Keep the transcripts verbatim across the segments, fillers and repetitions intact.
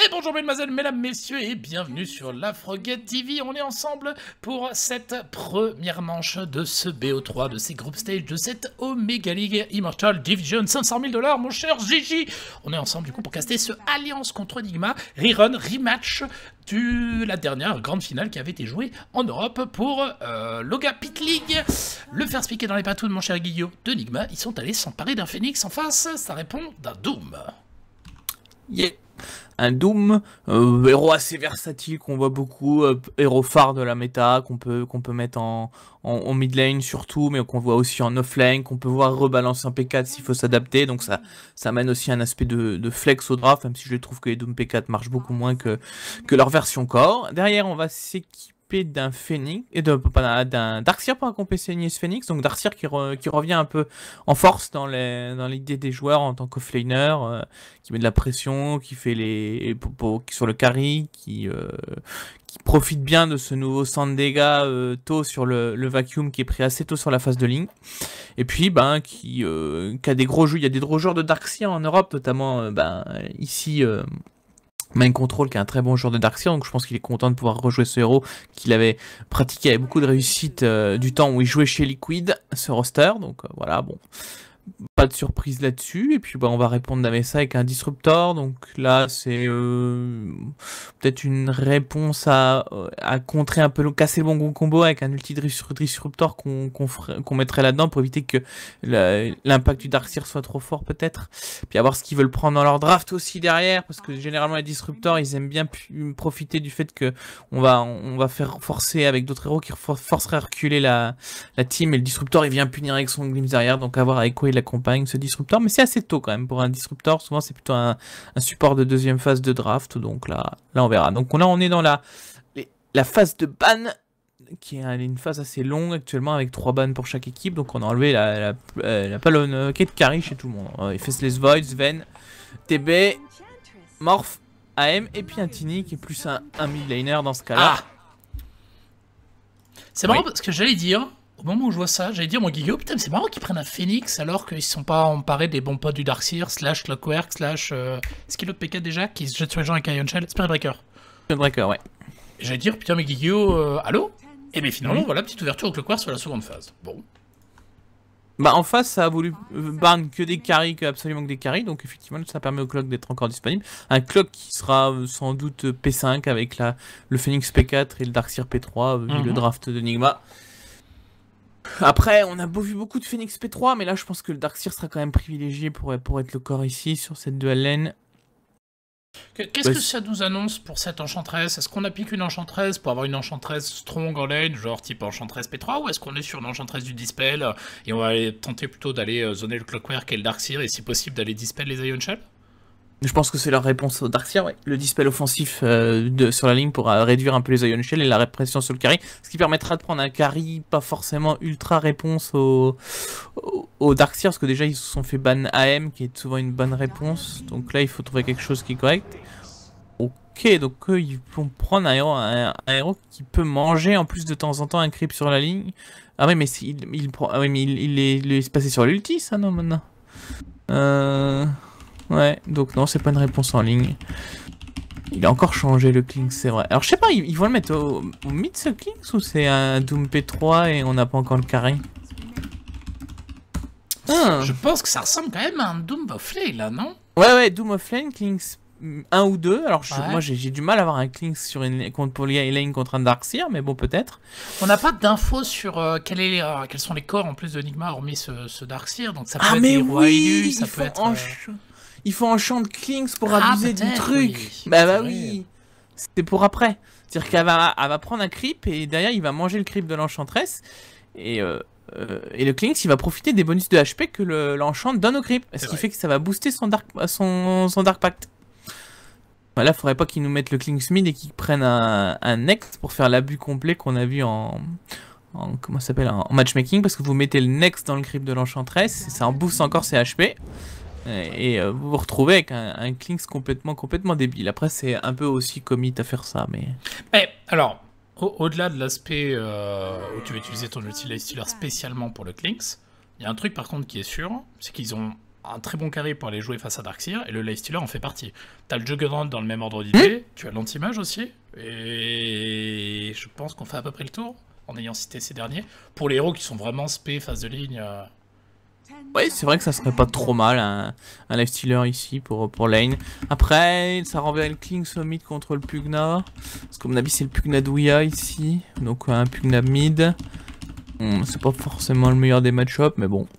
Bonjour mesdemoiselles, mesdames, messieurs et bienvenue sur La Frogate T V. On est ensemble pour cette première manche de ce B O trois, de ces group stage, de cette Omega League Immortal Division. cinq cent mille dollars mon cher Gigi. On est ensemble du coup pour caster ce Alliance contre Enigma, rerun, rematch de la dernière grande finale qui avait été jouée en Europe pour euh, l'Oga Pit League. Le first pick est dans les patous de mon cher Guillaume d'Enigma. Ils sont allés s'emparer d'un Phoenix en face, ça répond d'un Doom. Yeah. Un Doom, euh, héros assez versatile qu'on voit beaucoup, euh, héros phare de la méta, qu'on peut, qu'on peut mettre en, en, en mid lane surtout, mais qu'on voit aussi en off lane, qu'on peut voir rebalancer en P quatre s'il faut s'adapter, donc ça, ça amène aussi un aspect de, de flex au draft, même si je trouve que les Doom P quatre marchent beaucoup moins que, que leur version core. Derrière, on va s'équiper d'un Phoenix et de pas d'un Darkseer pour accompagner ce Phoenix, donc Darkseer qui, re, qui revient un peu en force dans les dans l'idée des joueurs en tant qu'offlaner, euh, qui met de la pression, qui fait les pour, pour, sur le carry, qui euh, qui profite bien de ce nouveau cent de dégâts euh, tôt sur le, le vacuum qui est pris assez tôt sur la phase de ligne, et puis ben qui, euh, qui a des gros jeux, il y a des gros joueurs de Darkseer en Europe, notamment euh, ben ici euh, Mind Control qui est un très bon joueur de Darkseer, donc je pense qu'il est content de pouvoir rejouer ce héros qu'il avait pratiqué avec beaucoup de réussite euh, du temps où il jouait chez Liquid, ce roster, donc euh, voilà, bon, pas de surprise là-dessus. Et puis bah, on va répondre à ça avec un Disruptor, donc là c'est euh, peut-être une réponse à, à contrer un peu, casser le bon gros combo avec un ulti Disruptor qu'on qu'on qu'on mettrait là-dedans pour éviter que l'impact du Darkseer soit trop fort peut-être. Puis à voir ce qu'ils veulent prendre dans leur draft aussi derrière, parce que généralement les Disruptors ils aiment bien profiter du fait que on va, on va faire forcer avec d'autres héros qui forceraient à reculer la, la team, et le Disruptor il vient punir avec son glimpse derrière, donc à voir avec quoi il accompagne ce Disruptor, mais c'est assez tôt quand même pour un Disruptor. Souvent c'est plutôt un, un support de deuxième phase de draft, donc là, là on verra. Donc là on est dans la, la phase de ban, qui est une phase assez longue actuellement avec trois bans pour chaque équipe, donc on a enlevé la, la, la, la palonne quête carry chez tout le monde. Faceless Void, Sven, T B, Morph, A M, et puis un Tini qui est plus un, un mid laner dans ce cas-là. Ah, c'est marrant, oui, parce que j'allais dire, au moment où je vois ça, j'allais dire, mon Guillaume, putain, c'est marrant qu'ils prennent un Phoenix alors qu'ils ne sont pas emparés des bons potes du Darkseer, slash Clockwork, slash. Euh, Est-ce qu'il y a l'autre P quatre déjà qui se jette sur les gens avec Iron Shell? Spirit Breaker. Spirit Breaker, ouais. J'allais dire, putain, mais Guillaume, euh, allô? Et bien finalement, oui, voilà, petite ouverture au Clockwork sur la seconde phase. Bon. Bah en face, ça a voulu ban que des carries, que absolument que des carries, donc effectivement, ça permet au Clock d'être encore disponible. Un Clock qui sera euh, sans doute P cinq avec la, le Phoenix P quatre et le Darkseer P trois, vu mm-hmm. le draft d'Enigma. Après, on a beau vu beaucoup de Phoenix P trois, mais là, je pense que le Darkseer sera quand même privilégié pour, pour être le corps ici, sur cette dual lane. Qu'est-ce bah, que ça nous annonce pour cette Enchantress? Est-ce qu'on applique une Enchantress pour avoir une Enchantress strong en lane, genre type Enchantress P trois, ou est-ce qu'on est sur une Enchantress du Dispel et on va aller tenter plutôt d'aller zoner le Clockwork et le Darkseer, et si possible d'aller Dispel les Ion Shell? Je pense que c'est leur réponse au Darkseer, ouais. Le dispel offensif euh, de, sur la ligne pour euh, réduire un peu les Ion Shell et la répression sur le carry, ce qui permettra de prendre un carry pas forcément ultra réponse au, au, au Darkseer, parce que déjà ils se sont fait ban A M, qui est souvent une bonne réponse, donc là il faut trouver quelque chose qui est correct. Ok, donc eux ils vont prendre un héros, un, un héros qui peut manger en plus de temps en temps un creep sur la ligne. Ah oui, mais il, il, prend, ah oui, mais il, il, est, il est passé sur l'ulti, ça, non, maintenant euh... Ouais, donc non, c'est pas une réponse en ligne. Il a encore changé le Klinx, c'est vrai. Alors je sais pas, ils, ils vont le mettre au, au mid ce Klinx, ou c'est un Doom P trois et on n'a pas encore le carré? Ah. Je pense que ça ressemble quand même à un Doom of Lane là, non? Ouais, ouais, Doom of Lane, Klinx un ou deux. Alors je, ouais. moi j'ai du mal à avoir un Klinx sur une, contre, pour les lane contre un Darkseer, mais bon, peut-être. On n'a pas d'infos sur euh, quel est, euh, quels sont les corps en plus de Enigma, hormis ce, ce Darkseer, donc ça peut ah, être mais des rois oui, élus, ça peut être... Euh... Il faut un champ de Klinx pour ah, abuser du truc. Oui. Bah bah oui. C'était pour après. C'est-à-dire qu'elle va, elle va prendre un creep et derrière il va manger le creep de l'enchantress. Et, euh, euh, et le Klinx il va profiter des bonus de H P que l'enchant donne au creep. Ce qui fait que ça va booster son Dark, son, son dark Pact. Voilà, faudrait pas qu'ils nous mettent le Klinx mid et qu'ils prennent un, un next pour faire l'abus complet qu'on a vu en... en comment ça s'appelle, en matchmaking. Parce que vous mettez le next dans le creep de l'enchantress. Ça en booste encore ses H P. Et euh, vous vous retrouvez avec un, un Klinx complètement, complètement débile. Après, c'est un peu aussi commit à faire ça, mais... mais alors, au-delà au de l'aspect euh, où tu vas utiliser ton utilisateur spécialement pour le Klinx, il y a un truc par contre qui est sûr, c'est qu'ils ont un très bon carry pour aller jouer face à Darkseer, et le Lifestealer en fait partie. T'as le Juggernaut dans le même ordre d'idée, mmh. tu as l'anti-mage aussi, et je pense qu'on fait à peu près le tour, en ayant cité ces derniers. Pour les héros qui sont vraiment spé face de ligne... Euh... Ouais, c'est vrai que ça serait pas trop mal, un, un Lifestealer ici pour, pour lane. Après, ça renverrait le Clinkz au mid contre le Pugna, parce qu'à mon avis c'est le Pugna d'Ouya ici, donc un Pugna mid. Hum, c'est pas forcément le meilleur des match-ups, mais bon.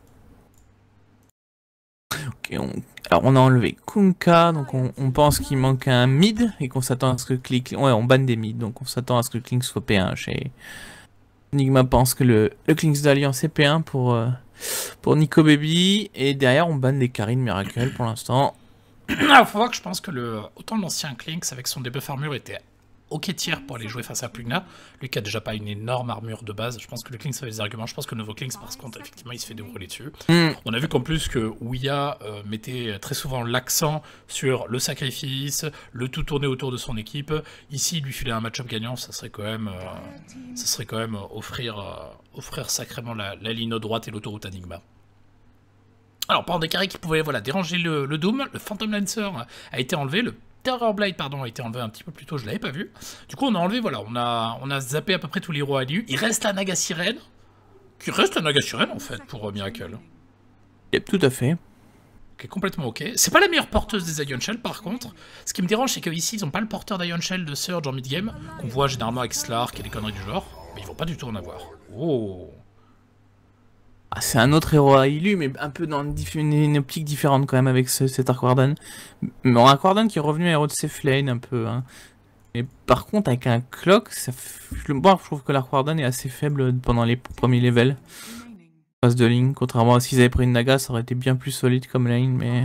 Ok, on... alors on a enlevé Kunkka, donc on, on pense qu'il manque un mid et qu'on s'attend à ce que Clinkz... Ouais, on banne des mid, donc on s'attend à ce que le Clinkz soit P un chez... Enigma pense que le, le Clinkz d'Alliance est P un pour, euh, pour Nico Baby, et derrière on banne des Karin Miracle pour l'instant. Il faut voir que je pense que le... autant l'ancien Clinkz avec son debuff armure était ok tier pour aller jouer face à Pugna, lui qui a déjà pas une énorme armure de base. Je pense que le Clinkz avait des arguments, je pense que le nouveau Clinkz par contre effectivement il se fait dérouler dessus. Mm. On a vu qu'en plus que Ouya euh, mettait très souvent l'accent sur le sacrifice, le tout tourner autour de son équipe. Ici lui filer un match-up gagnant, ça serait quand même, euh, ça serait quand même offrir, euh, offrir sacrément la, la ligne droite et l'autoroute Enigma. Alors par des carrés qui pouvaient voilà, déranger le, le Doom, le Phantom Lancer a été enlevé, le Terrorblade, pardon, a été enlevé un petit peu plus tôt, je l'avais pas vu. Du coup, on a enlevé, voilà, on a, on a zappé à peu près tous les héros à l'U. Il reste la Naga Sirène, qui reste la Naga Sirène, en fait, pour euh, Miracle. Yep, tout à fait. Qui est complètement ok. C'est pas la meilleure porteuse des Ion Shell, par contre. Ce qui me dérange, c'est qu'ici, ils ont pas le porteur d'Ion Shell de Surge en mid-game, qu'on voit généralement avec Slark et des conneries du genre. Mais ils vont pas du tout en avoir. Oh. Ah, c'est un autre héros à élu, mais un peu dans une, une optique différente quand même avec ce, cet Arc Warden. Bon, Arc Warden qui est revenu à héros de safe lane un peu. Hein. Mais par contre, avec un Clock, ça je, bon, je trouve que l'Arc Warden est assez faible pendant les premiers levels. Passe de ligne, contrairement à s'ils avaient pris une Naga, ça aurait été bien plus solide comme lane, mais...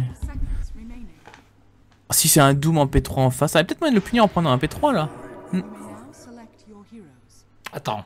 Si c'est un Doom en P trois en face, ça va peut-être moyen de le punir en prenant un P trois là. Hmm. Attends.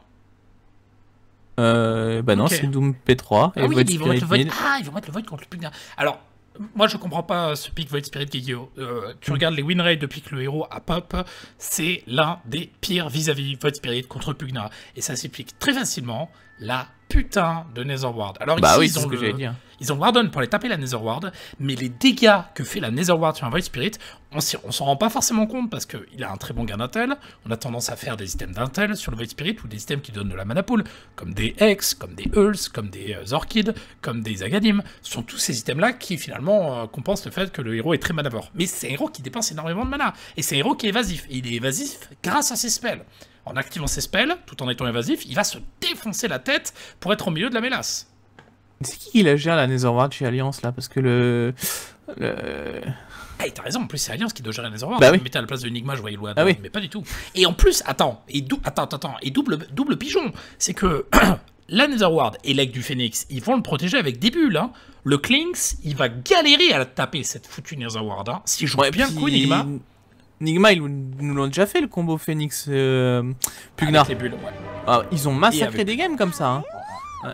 Euh, bah non, okay. C'est Doom P trois. Ah et oui, Void ils vont mettre le Void. Ah, ils vont mettre le Void contre le Pugna. Alors, moi je comprends pas ce pick Void Spirit Gigio. Euh, tu mm. regardes les win rates depuis que le héros a pop, c'est l'un des pires vis-à-vis -vis Void Spirit contre Pugna. Et ça s'explique très facilement la putain de Netherward. Alors bah ici, oui, ils, ont ce que le, dire. ils ont Warden pour aller taper la Netherward, mais les dégâts que fait la Netherward sur un Void Spirit, on s'en rend pas forcément compte parce qu'il a un très bon gain d'intel. On a tendance à faire des items d'intel sur le Void Spirit ou des items qui donnent de la mana pool, comme des Hex, comme des Hulls, comme des euh, Orchids, comme des Agadim. Ce sont tous ces items-là qui finalement euh, compensent le fait que le héros est très manavore. Mais c'est un héros qui dépense énormément de mana, et c'est un héros qui est évasif. Et il est évasif grâce à ses spells. En activant ses spells, tout en étant évasif, il va se défoncer la tête pour être au milieu de la mélasse. C'est qui qui la gère la Netherward chez Alliance là? Parce que le... le... Ah, t'as raison, en plus c'est Alliance qui doit gérer la Netherward. Bah oui. Mettez à la place de Enigma, je voyais le ah oui. mais pas du tout. Et en plus, attends, et, dou attends, attends, et double, double pigeon, c'est que la Netherward et l'Aigle du Phénix, ils vont le protéger avec des bulles. Hein. Le Clinkz, il va galérer à la taper, cette foutue Netherward. Hein. Si je joue ouais, bien le coup, Enigma... Enigma, ils nous l'ont déjà fait le combo Phoenix euh, Pugna. Les bulles, ouais. Ah, ils ont massacré des games comme ça. Hein. Ouais.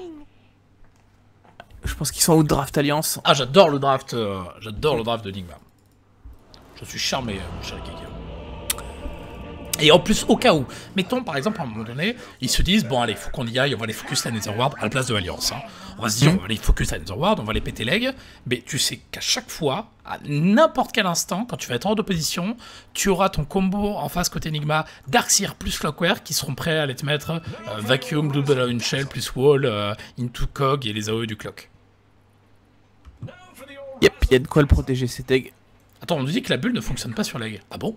Je pense qu'ils sont au draft Alliance. Ah, j'adore le draft, euh, j'adore le draft de Enigma. Je suis charmé, euh, mon cher Kiki. Et en plus, au cas où, mettons par exemple à un moment donné, ils se disent bon allez, faut qu'on y aille, on va aller focus la Netherward à la place de Alliance. Hein. On va se dire mmh. on va aller focus la Netherward, on va les péter leg, mais tu sais qu'à chaque fois, à n'importe quel instant, quand tu vas être hors d'opposition, tu auras ton combo en face côté Enigma, Darkseer plus Clockwork qui seront prêts à aller te mettre euh, Vacuum, Double Ion Shell plus Wall, euh, Into Cog et les A O E du Clock. Yep, il y a de quoi le protéger cet egg. Attends, on nous dit que la bulle ne fonctionne pas sur l'egg. Ah bon?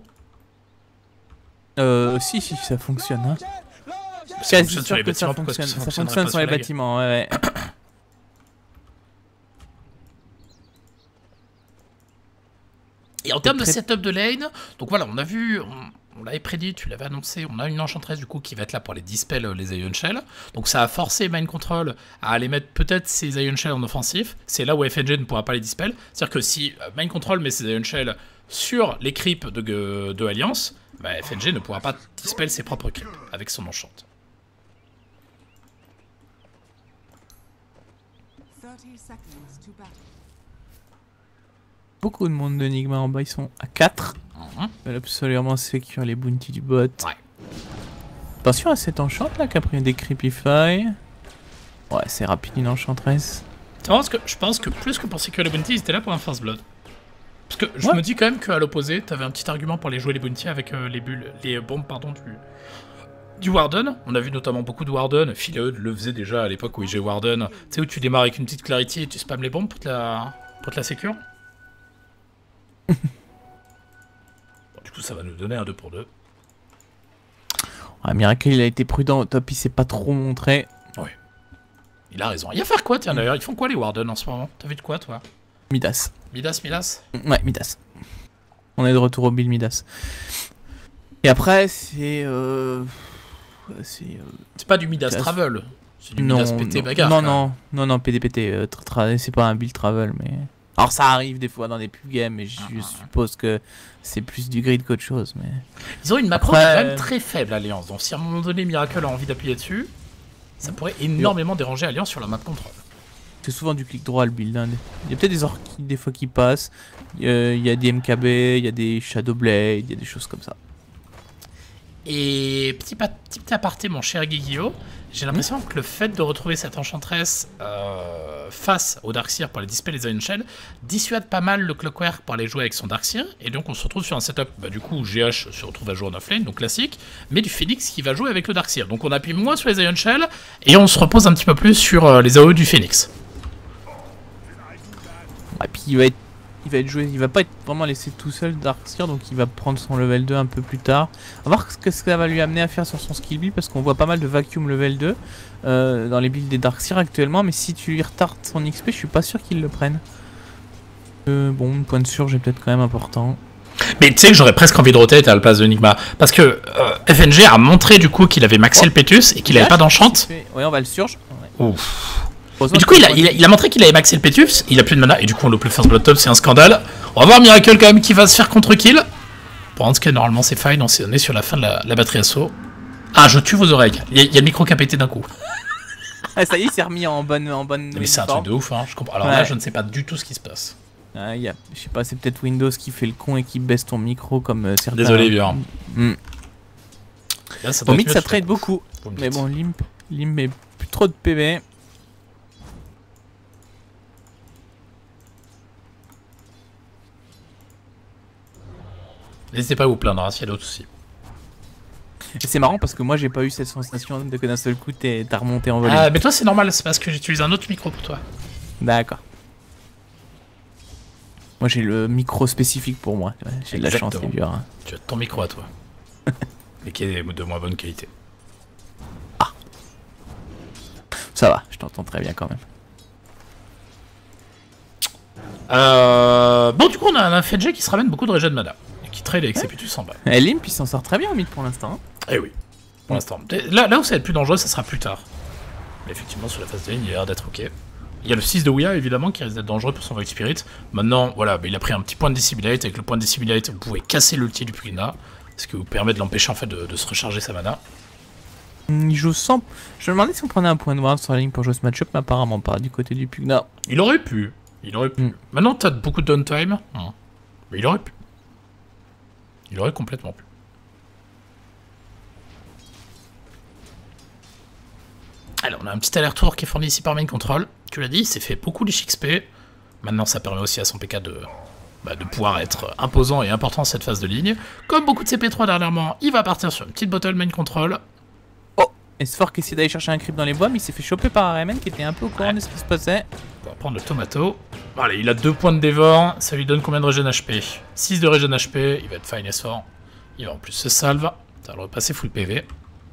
Euh, si, si, ça fonctionne. Hein. Ça fonctionne sur les bâtiments, ça fonctionne, ça fonctionne sur les bâtiments, ouais, ouais. Et en termes de setup de lane, donc voilà, on a vu, on, on l'avait prédit, tu l'avais annoncé, on a une enchantress du coup qui va être là pour les dispel les Ion Shell. Donc ça a forcé Mind Control à aller mettre peut-être ses Ion Shell en offensif. C'est là où F N G ne pourra pas les dispel. C'est-à-dire que si Mind Control met ses Ion Shell sur les creeps de, de Alliance, bah, F N G ne pourra pas dispel ses propres creeps avec son enchant. Beaucoup de monde d'Enigma en bas, ils sont à quatre. Mm-hmm. Ils veulent absolument sécure les bounties du bot. Ouais. Attention à cette enchant là qui a pris des Creepify. Ouais, c'est rapide une enchantress. Tu vois, parce que je pense que plus que pour sécuriser les bounties, ils étaient là pour un first blood. Parce que je ouais. me dis quand même qu'à l'opposé, t'avais un petit argument pour aller jouer les bounties avec euh, les bulles, les bombes, pardon, du, du Warden. On a vu notamment beaucoup de Warden. Phileud le faisait déjà à l'époque où il jouait Warden. Tu sais, où tu démarres avec une petite Clarity et tu spams les bombes pour te la, pour te la sécure. Bon, du coup, ça va nous donner un deux pour deux. Ouais, Miracle, il a été prudent au top, il s'est pas trop montré. Oui. Il a raison. Il va faire quoi, tiens, d'ailleurs? Ils font quoi, les Warden, en ce moment? T'as vu de quoi, toi? Midas. Midas, Midas? Ouais, Midas. On est de retour au build Midas. Et après, c'est... Euh... C'est euh... pas du Midas Travel. C'est du non, Midas P T non, bagarre. Non, non, non, non, P D P T. Euh, tra tra c'est pas un build Travel, mais... Alors ça arrive des fois dans des pub games, mais je ah, suppose que c'est plus du grid qu'autre chose. Mais... Ils ont une macro Après... quand même très faible, Alliance. Donc si à un moment donné Miracle a envie d'appuyer dessus, ça pourrait énormément oui. déranger Alliance sur la map contrôle. C'est souvent du clic droit le build. Hein. Il y a peut-être des orques des fois qui passent. Euh, il y a des M K B, il y a des Shadowblade, il y a des choses comme ça. Et petit, petit, petit aparté, mon cher Guiguio, j'ai l'impression mmh. que le fait de retrouver cette enchantress euh, face au Darkseer pour aller dispel les Iron Shell dissuade pas mal le Clockwork pour aller jouer avec son Darkseer. Et donc on se retrouve sur un setup, bah, du coup G H se retrouve à jouer en offlane, donc classique, mais du Phoenix qui va jouer avec le Darkseer. Donc on appuie moins sur les Iron Shell et on se repose un petit peu plus sur euh, les A O E du Phoenix. Et puis il va être, il va être joué, il va pas être vraiment laissé tout seul Darkseer, donc il va prendre son level deux un peu plus tard. On va voir ce que ça va lui amener à faire sur son skill build, parce qu'on voit pas mal de vacuum level deux euh, dans les builds des Darkseer actuellement, mais si tu lui retardes son X P, je suis pas sûr qu'il le prenne. Euh, bon, point de surge est peut-être quand même important. Mais tu sais que j'aurais presque envie de roter à la place de Enigma, parce que euh, F N G a montré du coup qu'il avait maxé oh. le Pétus et qu'il avait pas d'enchant. Ouais, on va le surge. Ouais. Ouf. Mais du coup, il a, il, a, il a montré qu'il avait maxé le Pétus, il a plus de mana, et du coup, on loupe le First Blood Top, c'est un scandale. On va voir Miracle quand même qui va se faire contre-kill. Pour en tout cas, normalement, c'est fine, on est sur la fin de la, la batterie assaut. Ah, je tue vos oreilles, il y a, il y a le micro qui a pété d'un coup. Ah, ça y est, il s'est remis en bonne. En bonne mais c'est un truc de ouf, hein. Je comprends. Alors ouais. là, je ne sais pas du tout ce qui se passe. Ah, y a, je sais pas, c'est peut-être Windows qui fait le con et qui baisse ton micro comme euh, certains. Désolé, bien. Mm. Au mid, ça trade beaucoup. Mais bon, Limp, Limp met plus trop de P V. N'hésitez pas à vous plaindre, hein, s'il y a d'autres soucis. Et c'est marrant parce que moi j'ai pas eu cette sensation de que d'un seul coup t'as remonté en volume. Ah, mais toi c'est normal, c'est parce que j'utilise un autre micro pour toi. D'accord. Moi j'ai le micro spécifique pour moi, j'ai de la chance, c'est dur. Hein. Tu as ton micro à toi. Mais qui est de moins bonne qualité. Ah. Ça va, je t'entends très bien quand même. Euh... Bon, du coup, on a un F N G qui se ramène beaucoup de régène de mana. Et qui trade avec ouais. ses Pétus en bas. Et Limp, il s'en sort très bien au mid pour l'instant. Eh oui, pour ouais. l'instant. Là, là où ça va être plus dangereux, ça sera plus tard. Mais effectivement, sur la phase de ligne, il a l'air d'être ok. Il y a le six de Ouya, évidemment, qui risque d'être dangereux pour son Void Spirit. Maintenant, voilà, bah, il a pris un petit point de Dissimulate. Avec le point de Dissimulate, vous pouvez casser l'ulti du Pugna. Ce qui vous permet de l'empêcher en fait de, de se recharger sa mana. Il joue sans... Je me demandais si on prenait un point de ward sur la ligne pour jouer ce match-up, mais apparemment pas du côté du Pugna. Il aurait pu. Il aurait pu. Mm. Maintenant, t'as beaucoup de downtime. Mm. Mais il aurait pu. Il aurait complètement pu. Alors, on a un petit aller-retour qui est fourni ici par Main Control. Tu l'as dit, il s'est fait beaucoup de X P. Maintenant, ça permet aussi à son P K de... Bah, de pouvoir être imposant et important cette phase de ligne. Comme beaucoup de C P trois dernièrement, il va partir sur une petite bottle Main Control. Oh, S-Fork qui essaie d'aller chercher un creep dans les bois, mais il s'est fait choper par R M N qui était un peu au courant ouais. de ce qui se passait. On va prendre le tomato. Allez, il a deux points de dévore, ça lui donne combien de régène H P? six de régène H P, il va être fine S four. Il va en plus se salve, ça va le repasser full P V.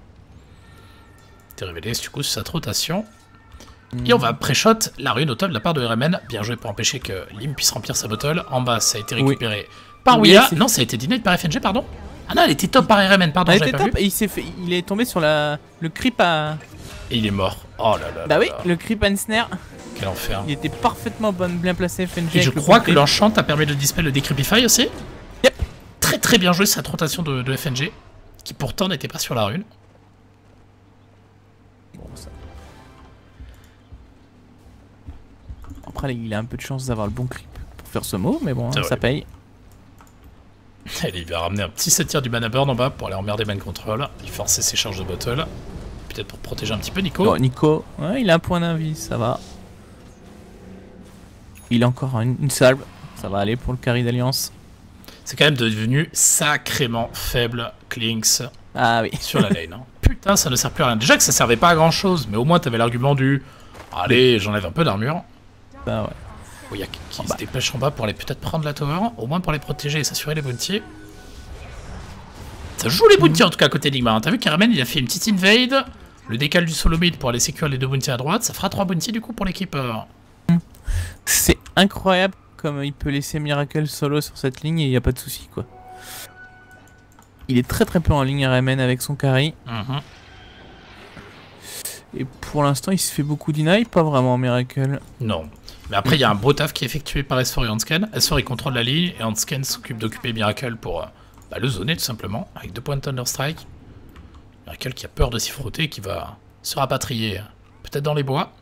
T'es révélé du coup sur cette rotation. Et on va pré-shot la rune au top de la part de R M N. Bien joué pour empêcher que Lim puisse remplir sa bottle. En bas, ça a été récupéré oui. par Ouya. Oui, non, ça a été denied par F N G, pardon. Ah non, elle était top par R M N, pardon. Elle était top et il, fait... il est tombé sur la... le creep à... Et il est mort. Oh là là. Bah là oui, là. le creep and snare. Quel enfer. Il était parfaitement bien placé F N G. Et je crois que l'enchant a permis de dispel le Decreepify aussi. Yep. Très très bien joué cette rotation de, de F N G. Qui pourtant n'était pas sur la rune. Bon, ça... Après, il a un peu de chance d'avoir le bon creep pour faire ce mot, mais bon, hein, ça paye. Allez, il va ramener un petit set tiers du mana burn en bas pour aller emmerder Main Control. Il forcer ses charges de bottle. Peut-être pour protéger un petit peu Nico. Bon, Nico, ouais, il a un point d'invie, ça va. Il a encore une, une salve. Ça va aller pour le carry d'Alliance. C'est quand même devenu sacrément faible, Klinks, ah, oui. sur la lane. Hein. Putain, ça ne sert plus à rien. Déjà que ça servait pas à grand chose, mais au moins t'avais l'argument du allez, j'enlève un peu d'armure. Bah ouais. Il oh, y a qui oh, se bah. dépêche en bas pour aller peut-être prendre la tower, au moins pour les protéger et s'assurer les bounties. Ça joue les bounties mmh. en tout cas côté Enigma. Hein. T'as vu qu'Aramen il a fait une petite invade, le décal du solo mid pour aller sécuriser les deux bounties à droite, ça fera trois bounties du coup pour l'équipe. Euh... C'est incroyable comme il peut laisser Miracle solo sur cette ligne et il n'y a pas de souci quoi. Il est très très peu en ligne R M N avec son carry. Mmh. Et pour l'instant il se fait beaucoup deny, pas vraiment Miracle. Non. Mais après il y a un beau taf qui est effectué par S four et Hansken. S four il contrôle la ligne et Hansken s'occupe d'occuper Miracle pour euh, bah, le zoner tout simplement. Avec deux points de Thunderstrike. Miracle qui a peur de s'y frotter et qui va se rapatrier. Peut-être dans les bois.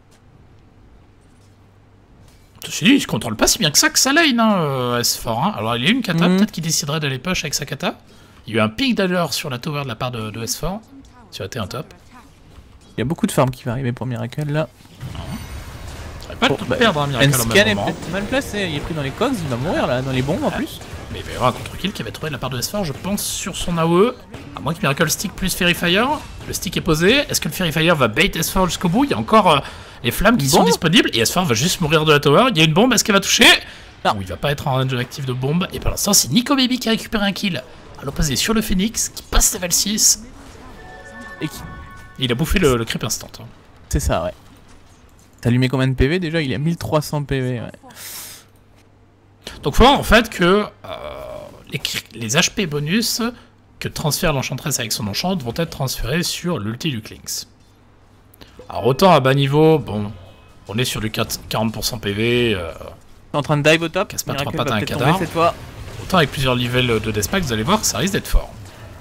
Ceci dit, il se contrôle pas si bien que ça que sa lane, hein, euh, S four. Hein. Alors il y a une kata, mmh. peut-être qu'il déciderait d'aller push avec sa kata. Il y a eu un pick d'ailleurs sur la tower de la part de, de S four. Ça aurait été un top. Il y a beaucoup de farm qui va arriver pour Miracle là. Ça va pas oh, tout bah, perdre, hein, Miracle en même moment. Est peut-être mal placé, il est pris dans les cogs, il va mourir là, dans les bombes en plus. Mais il va y avoir un contre-kill qui va être trouvé de la part de S four, je pense, sur son A O E. À moins que Miracle stick plus Fairy Fire. Le stick est posé. Est-ce que le Fairy Fire va bait S four jusqu'au bout? Il y a encore euh, les flammes qui bon. sont disponibles. Et S four va juste mourir de la tower. Il y a une bombe, est-ce qu'elle va toucher? Non, il va pas être en range actif de bombe. Et pour l'instant, c'est Nico Baby qui a récupéré un kill. À l'opposé sur le Phoenix, qui passe level six. Et qui... Il a bouffé le, le creep instant. Hein. C'est ça, ouais. T'as allumé combien de P V déjà? Il a mille trois cents P V, ouais. Donc faut voir en fait que euh, les, les H P bonus que transfère l'Enchantress avec son enchant vont être transférés sur l'ulti du Klinks. Alors autant à bas niveau, bon, on est sur du quarante pour cent P V. Euh, en train de dive au top, casse pas trois pattes à un cadavre. Cette fois. Autant avec plusieurs levels de deathpack, vous allez voir que ça risque d'être fort.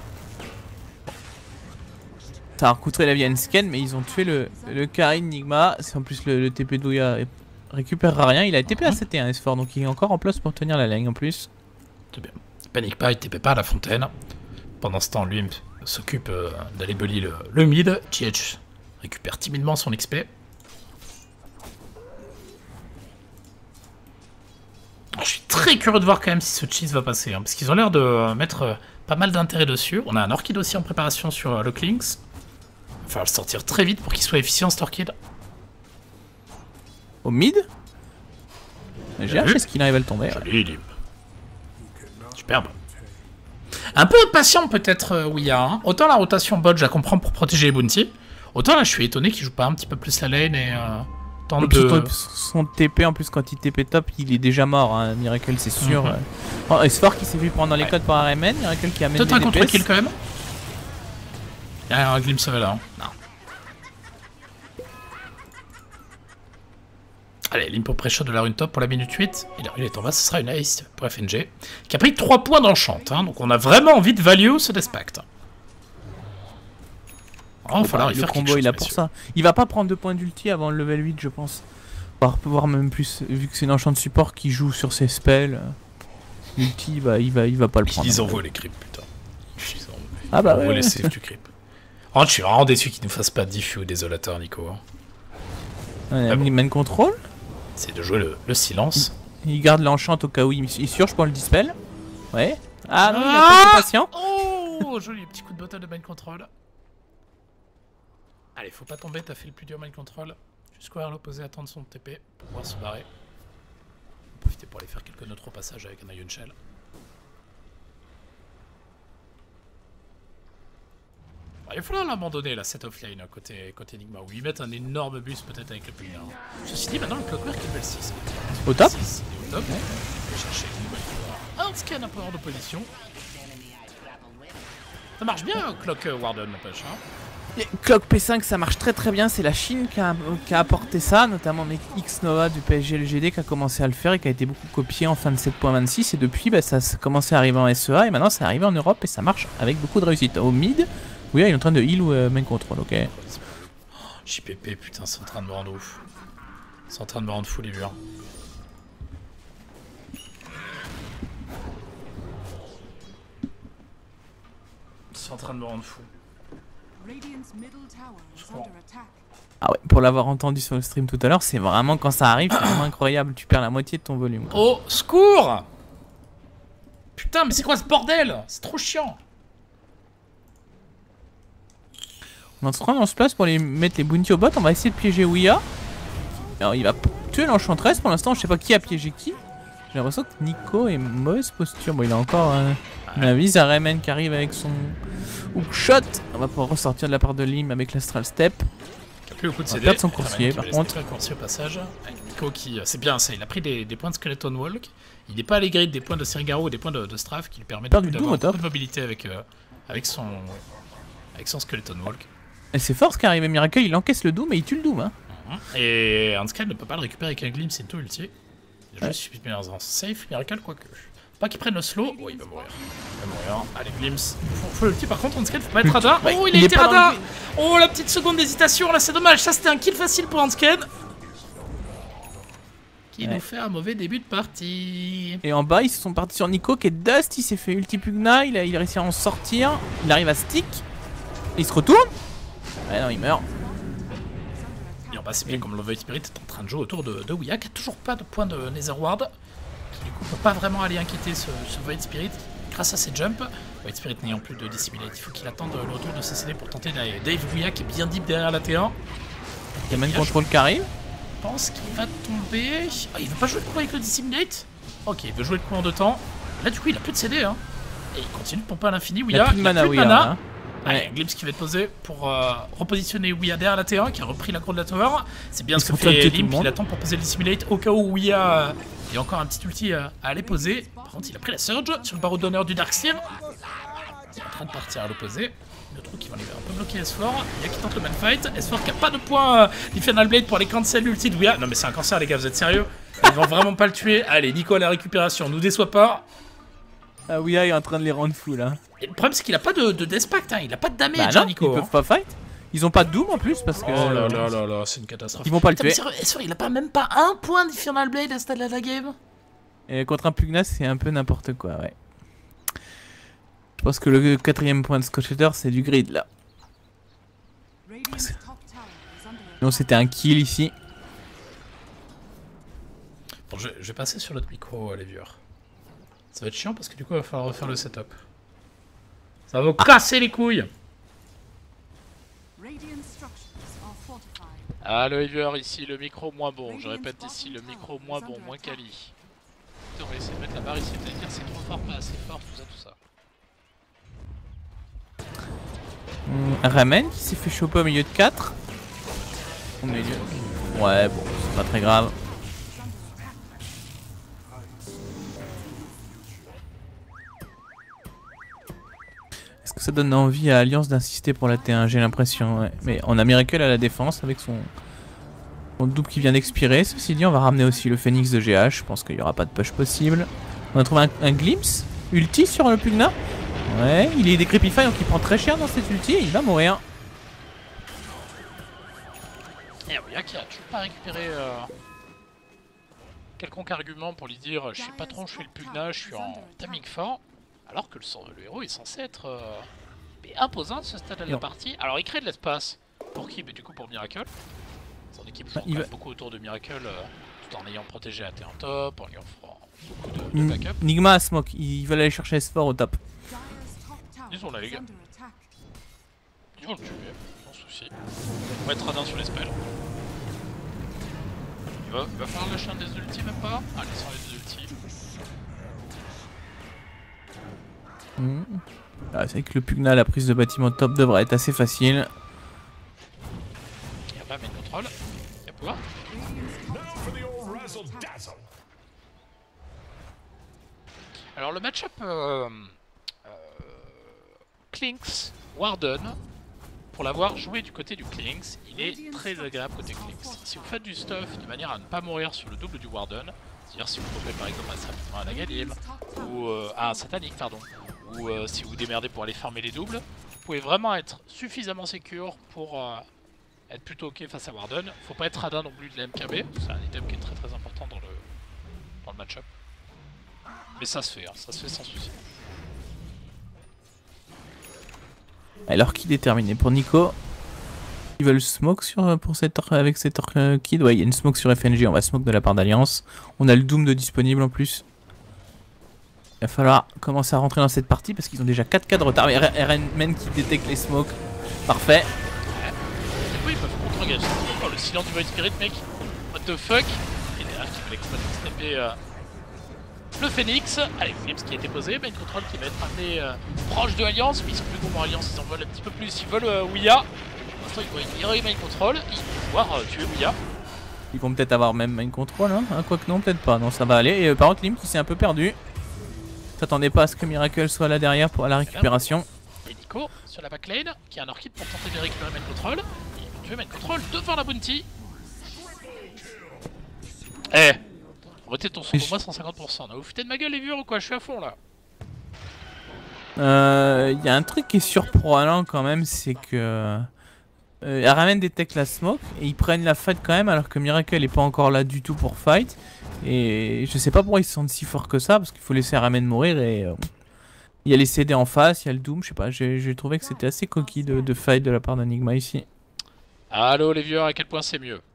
Ça a recoutré la vie à Hansken, mais ils ont tué le, le carry Enigma. C'est en plus le, le T P d'Ouya récupérera rien. Il a T P à sept et un S four, donc il est encore en place pour tenir la lane en plus. C'est bien. Il panique pas, il T P pas à la fontaine. Pendant ce temps, lui s'occupe euh, d'aller bully le, le mid. G H récupère timidement son X P. Je suis très curieux de voir quand même si ce cheese va passer, hein, parce qu'ils ont l'air de mettre euh, pas mal d'intérêt dessus. On a un Orchid aussi en préparation sur euh, le Klinks. Il va falloir le sortir très vite pour qu'il soit efficient cet Orchid. Au mid? J'ai hâte, est-ce qu'il arrive à le tomber? Joli, ouais. Superbe. Un peu impatient peut-être euh, Ouya. Hein. Autant la rotation bot, je la comprends pour protéger les bounties. Autant là, je suis étonné qu'il joue pas un petit peu plus la lane et euh, tente de... Son T P en plus, quand il T P top, il est déjà mort. Hein. Miracle, c'est sûr. Mm-hmm. Oh, S four qui s'est vu prendre dans les ouais. codes par R M N. Miracle qui amène des peut-être un contre-kill quand même. Il y a un glimpse là. Hein. Non. Allez, l'impo pré-shot de la rune top pour la minute huit. Et la rune est en bas, ce sera une ace pour F N G. Qui a pris trois points d'enchant. Hein, donc on a vraiment envie de value ce Deathpact. Oh, il va falloir y faire combo, chose, il a pour ça. Il va pas prendre deux points d'ulti avant le level huit, je pense. Voire, voire même plus, vu que c'est un enchant de support qui joue sur ses spells. L'ulti, il va, il, va, il va pas le prendre. Ils envoient les creeps, putain. Ils envoient, ah bah ils envoient ouais. les saves du creep. Oh, je suis vraiment déçu qu'ils nous fassent pas diffus ou désolateur, Nico. Ouais, ah bon. Main control. C'est de jouer le, le silence. Il, il garde l'enchant au cas où il, il surge pour le dispel. Ouais. Ah non, il a été patient. Oh, joli petit coup de bottom de main control. Allez, faut pas tomber, t'as fait le plus dur main control. Jusqu'au à l'opposé, attendre son T P pour pouvoir se barrer. Profiter pour aller faire quelques notes au passage avec un Iron Shell. Bah, il va falloir l'abandonner la set offlane côté, côté Enigma, où ils mettent un énorme bus peut-être avec le plus. Hein. Ceci dit, maintenant le Clockwork est level six. Au top six, au top. Ouais. Je vais chercher un scan un peu hors de position. Ça marche bien, Clock Warden, n'empêche. Hein. Clock P cinq, ça marche très très bien. C'est la Chine qui a, qui a apporté ça, notamment X-Nova du P S G L G D qui a commencé à le faire et qui a été beaucoup copié en fin de sept point vingt-six. Et depuis, bah, ça a commencé à arriver en S E A et maintenant c'est arrivé en Europe et ça marche avec beaucoup de réussite. Au mid, oui, il est en train de heal ou euh, main control, ok. Oh, J P P, putain, c'est en train de me rendre ouf. C'est en train de me rendre fou, les murs. C'est en train de me rendre fou. Ah ouais, pour l'avoir entendu sur le stream tout à l'heure, c'est vraiment quand ça arrive, c'est vraiment incroyable. Tu perds la moitié de ton volume. Au secours! Putain, mais c'est quoi ce bordel? C'est trop chiant. On se rend, on se place pour les mettre les bounty au bot. On va essayer de piéger Ouya. Alors il va tuer l'enchantresse. Pour l'instant, je sais pas qui a piégé qui. J'ai l'impression que Nico est mauvaise posture. Bon, il a encore euh, une avise à Rayman qui arrive avec son hookshot. On va pouvoir ressortir de la part de Lim avec l'Astral Step. Il a plus beaucoup de C D. C D. Perdre son coursier par contre. Un coursier au passage. Avec Nico qui, c'est bien, ça. Il a pris des, des points de Skeleton Walk. Il n'est pas allé grid des points de Sirgaro ou des points de, de Strafe qui lui permettent d'avoir beaucoup de mobilité avec, euh, avec son avec son Skeleton Walk. Et c'est fort ce qui arrive à Miracle. Il encaisse le Doom et il tue le Doom. Hein. Mm-hmm. Et Hanskel ne peut pas le récupérer avec un Glimpse into ulti. Je ouais. suis bien en safe, Miracle, quoique. Pas qu'il prenne le slow. Oh, il va mourir. Il va mourir. Allez, Glimpse. Faut, faut le petit par contre, Hanskel, faut pas être radar. Ouais, oh, il, il a été radar. Oh, la petite seconde d'hésitation, là, c'est dommage. Ça, c'était un kill facile pour Hanskel. Qui ouais. nous fait un mauvais début de partie. Et en bas, ils sont partis sur Nico qui est dust. Il s'est fait ulti Pugna. Il a, il a réussi à en sortir. Il arrive à stick. Il se retourne. Ouais, non, il meurt. Et en bas, c'est bien comme le Void Spirit est en train de jouer autour de, de Ouya, qui a toujours pas de point de Netherward. Qui du coup peut pas vraiment aller inquiéter ce, ce Void Spirit grâce à ses jumps. Void Spirit n'ayant plus de Dissimulate, il faut qu'il attende le retour de C C D pour tenter d'aller. Dave Ouya qui est bien deep derrière la T un. Il y a même contrôle qui arrive. Je pense qu'il va tomber. Ah, il veut pas jouer le coup avec le Dissimulate. Ok, il veut jouer le coup en deux temps. Là, du coup, il a plus de C D. Hein. Et il continue de pomper à l'infini. Ouya, il a plus de mana. Ouya, mana. Allez, ouais. Glimpse qui va être posé pour euh, repositionner Ouya derrière la T un qui a repris la cour de la tower. C'est bien il ce que fait Limp, il attend pour poser le Dissimulate au cas où Ouya euh, il y a encore un petit ulti euh, à aller poser. Par contre, il a pris la Surge sur le barreau d'honneur du Darkseer. Il est en train de partir à l'opposé. Le trou qui va aller un peu bloquer S quatre. Ouya qui tente le manfight. S quatre qui a pas de point euh, d'Infernal Blade pour aller cancel l'ulti de Ouya. Non mais c'est un cancer les gars, vous êtes sérieux? Ils vont vraiment pas le tuer. Allez, Nico à la récupération, nous déçoit pas. Ah Ouya est en train de les rendre fous là. Et le problème c'est qu'il a pas de, de Deathpact, hein. Il a pas de damage, bah non, hein, Nico. Ils hein. peuvent pas fight. Ils ont pas de Doom en plus parce que. Oh là là là là, c'est une catastrophe. Ils vont pas le tuer. Sérieux, il a pas même pas un point d'Infernal Blade à ce stade de la game. Et contre un Pugna, c'est un peu n'importe quoi, ouais. Je pense que le quatrième point de Scotcheter, c'est du grid là. Non, c'était un kill ici. Bon, je, je vais passer sur l'autre micro, les viewers. Ça va être chiant parce que du coup, il va falloir refaire le setup. Ça va vous casser les couilles. Ah, le viewers, ici le micro moins bon. Je répète, ici le micro moins bon, moins quali. On va essayer de mettre la barre ici, c'est-à-dire c'est trop fort, pas assez fort, tout ça, tout ça. Mmh, Ramen qui s'est fait choper au milieu de quatre. Au milieu. Ouais, bon, c'est pas très grave. Est-ce que ça donne envie à Alliance d'insister pour la T un? J'ai l'impression, ouais. Mais on a Miracle à la défense avec son, son double qui vient d'expirer. Ceci dit, on va ramener aussi le Phoenix de G H. Je pense qu'il n'y aura pas de push possible. On a trouvé un, un Glimpse ulti sur le Pugna. Ouais, il est décrépify donc il prend très cher dans cet ulti et il va mourir. Et Ouya qui a toujours pas récupéré euh, quelconque argument pour lui dire je suis patron, je fais le Pugna, je suis en timing fort. Alors que le, le héros est censé être euh, imposant à ce stade de la partie. Alors il crée de l'espace. Pour qui? Mais du coup pour Miracle. Son équipe joue va... beaucoup autour de Miracle euh, tout en ayant protégé A T en top, en lui offrant beaucoup de, de backup. Nigma à Smoke, ils veulent aller chercher S quatre au top. Disons là les gars. Ils vont le tuer, sans souci. On va être radin sur les spells. Il va, il va falloir lâcher un des ultis même pas? Allez, sans les ultis. Mmh. Ah, c'est vrai que le Pugna, la prise de bâtiment top devrait être assez facile. Il y a pas mes contrôles. Il y a pouvoir. Alors le match-up euh, euh, Clinkz Warden, pour l'avoir joué du côté du Clinkz, il est très agréable côté Clinkz. Si vous faites du stuff de manière à ne pas mourir sur le double du Warden, c'est-à-dire si vous pouvez par exemple à un Nagalim ou euh, à un Satanic pardon, ou euh, si vous démerdez pour aller farmer les doubles, vous pouvez vraiment être suffisamment secure pour euh, être plutôt ok face à Warden. Faut pas être radin non plus de la M K B, c'est un item qui est très très important dans le, dans le match-up. Mais ça se fait, hein, ça se fait sans souci. Alors qui est terminé pour Nico. Ils veulent smoke sur, pour cette, avec cette euh, kid. Ouais, il y a une smoke sur F N G. On va smoke de la part d'Alliance. On a le Doom de disponible en plus. Il va falloir commencer à rentrer dans cette partie parce qu'ils ont déjà quatre K de retard. Mais R N Men qui détecte les smokes. Parfait. Ouais. Du coup, ils peuvent contre-engager. Oh, le silence du Void Spirit, mec. What the fuck. Et derrière, qui va l'exploiter snapper euh, le Phoenix. Allez, Flips qui a été posé. Main control qui va être amené euh, proche de Alliance. Mais ils sont plus gourmands Alliance. Ils en veulent un petit peu plus. Ils veulent euh, Ouya. Pour l'instant, ils vont ignorer Main control. Ils vont pouvoir euh, tuer Ouya. Ils vont peut-être avoir même main control. Hein. Ah, quoique non, peut-être pas. Non, ça va aller. Et euh, par contre, Lim qui s'est un peu perdu. T'attendais pas à ce que Miracle soit là derrière pour la récupération. Et Nico sur la backlane qui a un orchid pour tenter de récupérer Main Control. Et ils vont tuer Main Control devant la bounty. Eh, votez ton son pour moi cent cinquante pour cent. Vous foutez de ma gueule les viewers ou quoi? Je suis à fond là. Il euh, y a un truc qui est surprenant quand même, c'est que euh, Aramen détecte la smoke et ils prennent la fight quand même alors que Miracle est pas encore là du tout pour fight. Et je sais pas pourquoi ils se sentent si forts que ça parce qu'il faut laisser Aramen mourir et euh, il y a les C D en face, il y a le Doom, je sais pas, j'ai trouvé que c'était assez coquille de, de fight de la part d'Enigma ici. Allo les viewers, à quel point c'est mieux?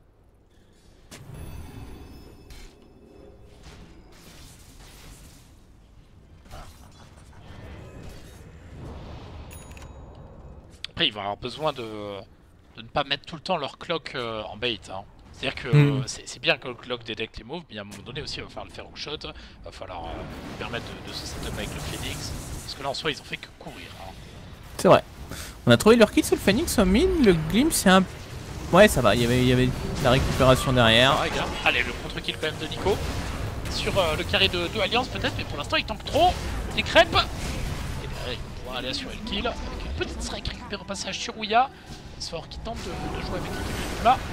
Après ils vont avoir besoin de, de ne pas mettre tout le temps leur clock euh, en bait. Hein. C'est-à-dire que mm. c'est bien que le clock détecte les moves, mais à un moment donné aussi il va falloir le faire au shot, il va falloir euh, lui permettre de, de se setup avec le Phoenix, parce que là en soi ils ont fait que courir. Hein. C'est vrai. On a trouvé leur kit sur le Phoenix au mine, le Glimpse c'est un... Ouais ça va, il y avait, il y avait la récupération derrière. Ah, regarde. Allez le contre-kill quand même de Nico, sur euh, le carré de, de Alliance peut-être, mais pour l'instant il tank trop, des crêpes. Et derrière il va pouvoir aller assurer le kill, avec une petite strike récupérée au passage sur Ouya, Sfor qui tente de, de jouer avec l'équipe là.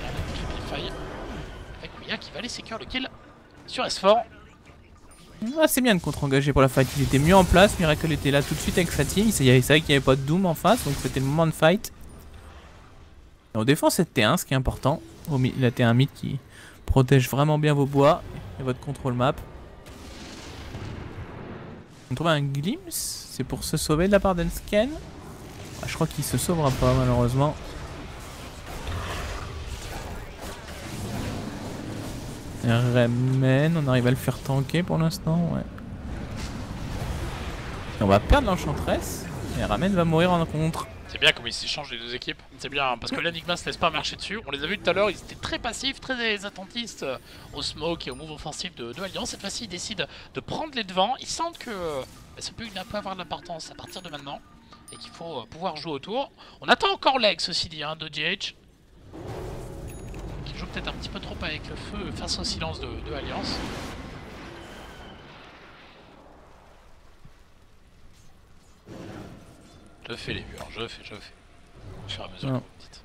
Avec Ouya qui va aller secure le kill sur S quatre. Ah, c'est bien de contre-engager pour la fight, il était mieux en place, Miracle était là tout de suite avec sa team, c'est vrai qu'il n'y avait pas de Doom en face, donc c'était le moment de fight. Et on défend cette T un, ce qui est important, la T un mid qui protège vraiment bien vos bois et votre contrôle map. On trouve un Glimpse, c'est pour se sauver de la part d'Enscan. Ah, je crois qu'il se sauvera pas malheureusement. Ramen, on arrive à le faire tanker pour l'instant, ouais. Et on va perdre l'enchantress et Ramen va mourir en contre. C'est bien comme ils s'échangent les deux équipes, c'est bien parce que l'Enigma se laisse pas marcher dessus. On les a vus tout à l'heure, ils étaient très passifs, très attentistes au smoke et au move offensif de, de Alliance. Cette fois-ci ils décident de prendre les devants, ils sentent que bah, ça peut avoir de l'importance à partir de maintenant et qu'il faut pouvoir jouer autour. On attend encore Leg ceci dit hein, de G H. Qui joue peut-être un petit peu trop avec le feu face au silence de, de Alliance. Je fais les viewers, je fais, je fais. Au fur et à mesure que vous me dites.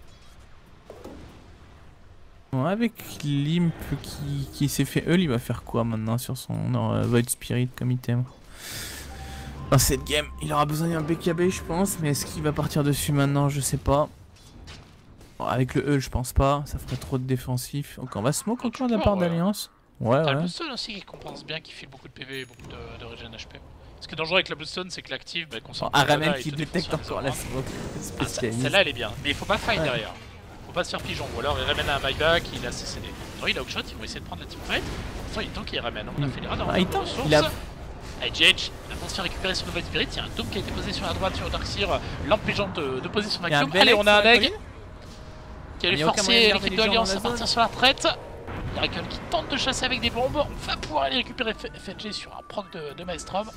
Bon, avec Limp qui, qui s'est fait heal, il va faire quoi maintenant sur son euh, Void Spirit comme item? Dans cette game, il aura besoin d'un B K B je pense, mais est-ce qu'il va partir dessus maintenant? Je sais pas. Bon, avec le E, je pense pas, ça ferait trop de défensif. Donc on va smoke encore de la part d'Alliance. Ouais, ouais. T'as le Bluestone aussi qui compense bien, qui file beaucoup de P V et beaucoup de, de regen H P. Ce qui est dangereux avec la Bluestone, c'est que l'active bah, consomme. Oh, Aramen qui détecte encore la smoke. Ah, celle-là elle est bien, mais il faut pas fight ouais. derrière. Faut pas se faire pigeon, ou alors il ramène un buyback, il a C C D. Non, il a outshot, ils vont essayer de prendre la teamfight. Attends, il tank et il ramène. On a fait les radars. Ah, il tank, il a. Allez, G H, il va se faire récupérer sur le Void Spirit. Il y a un Doom qui a été posé sur la droite sur Darkseer, l'empêchant de, de poser son vacuum. Allez, on a un egg qui allait forcer l'équipe d'Alliance à partir sur la retraite. Miracle qui tente de chasser avec des bombes. On va pouvoir aller récupérer F N G sur un proc de, de Maelstrom.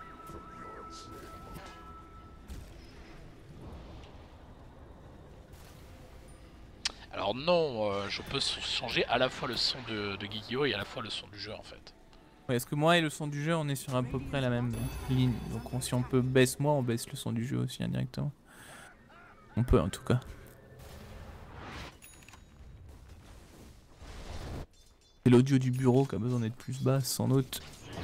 Alors non, euh, je peux changer à la fois le son de, de Gigio et à la fois le son du jeu en fait. Ouais, parce que moi et le son du jeu, on est sur à peu près la même ligne. Donc on, si on peut baisse moi, on baisse le son du jeu aussi indirectement. On peut en tout cas. C'est l'audio du bureau qui a besoin d'être plus bas, sans doute.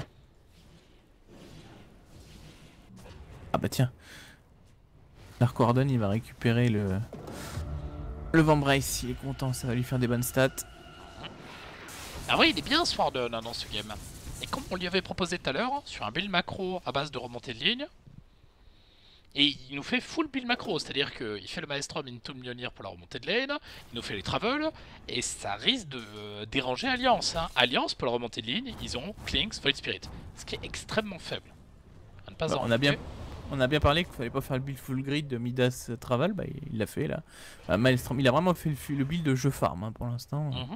Ah bah tiens. Dark Warden, il va récupérer le... Le Vambrace, il est content, ça va lui faire des bonnes stats. Ah oui, il est bien ce Warden hein, dans ce game. Et comme on lui avait proposé tout à l'heure, sur un build macro à base de remontée de ligne, Et il nous fait full build macro, c'est-à-dire qu'il fait le Maelstrom into Mjolnir pour la remontée de lane, il nous fait les travels, et ça risque de euh, déranger Alliance. Hein. Alliance, pour la remontée de ligne, ils ont Clinkz, Void Spirit, ce qui est extrêmement faible. À ne pas Bah, en on, a bien, douter. on a bien parlé qu'il fallait pas faire le build full grid de Midas Travel, bah, il l'a fait là. Bah, Maelstrom, il a vraiment fait le, le build de jeu farm hein, pour l'instant. Mm-hmm.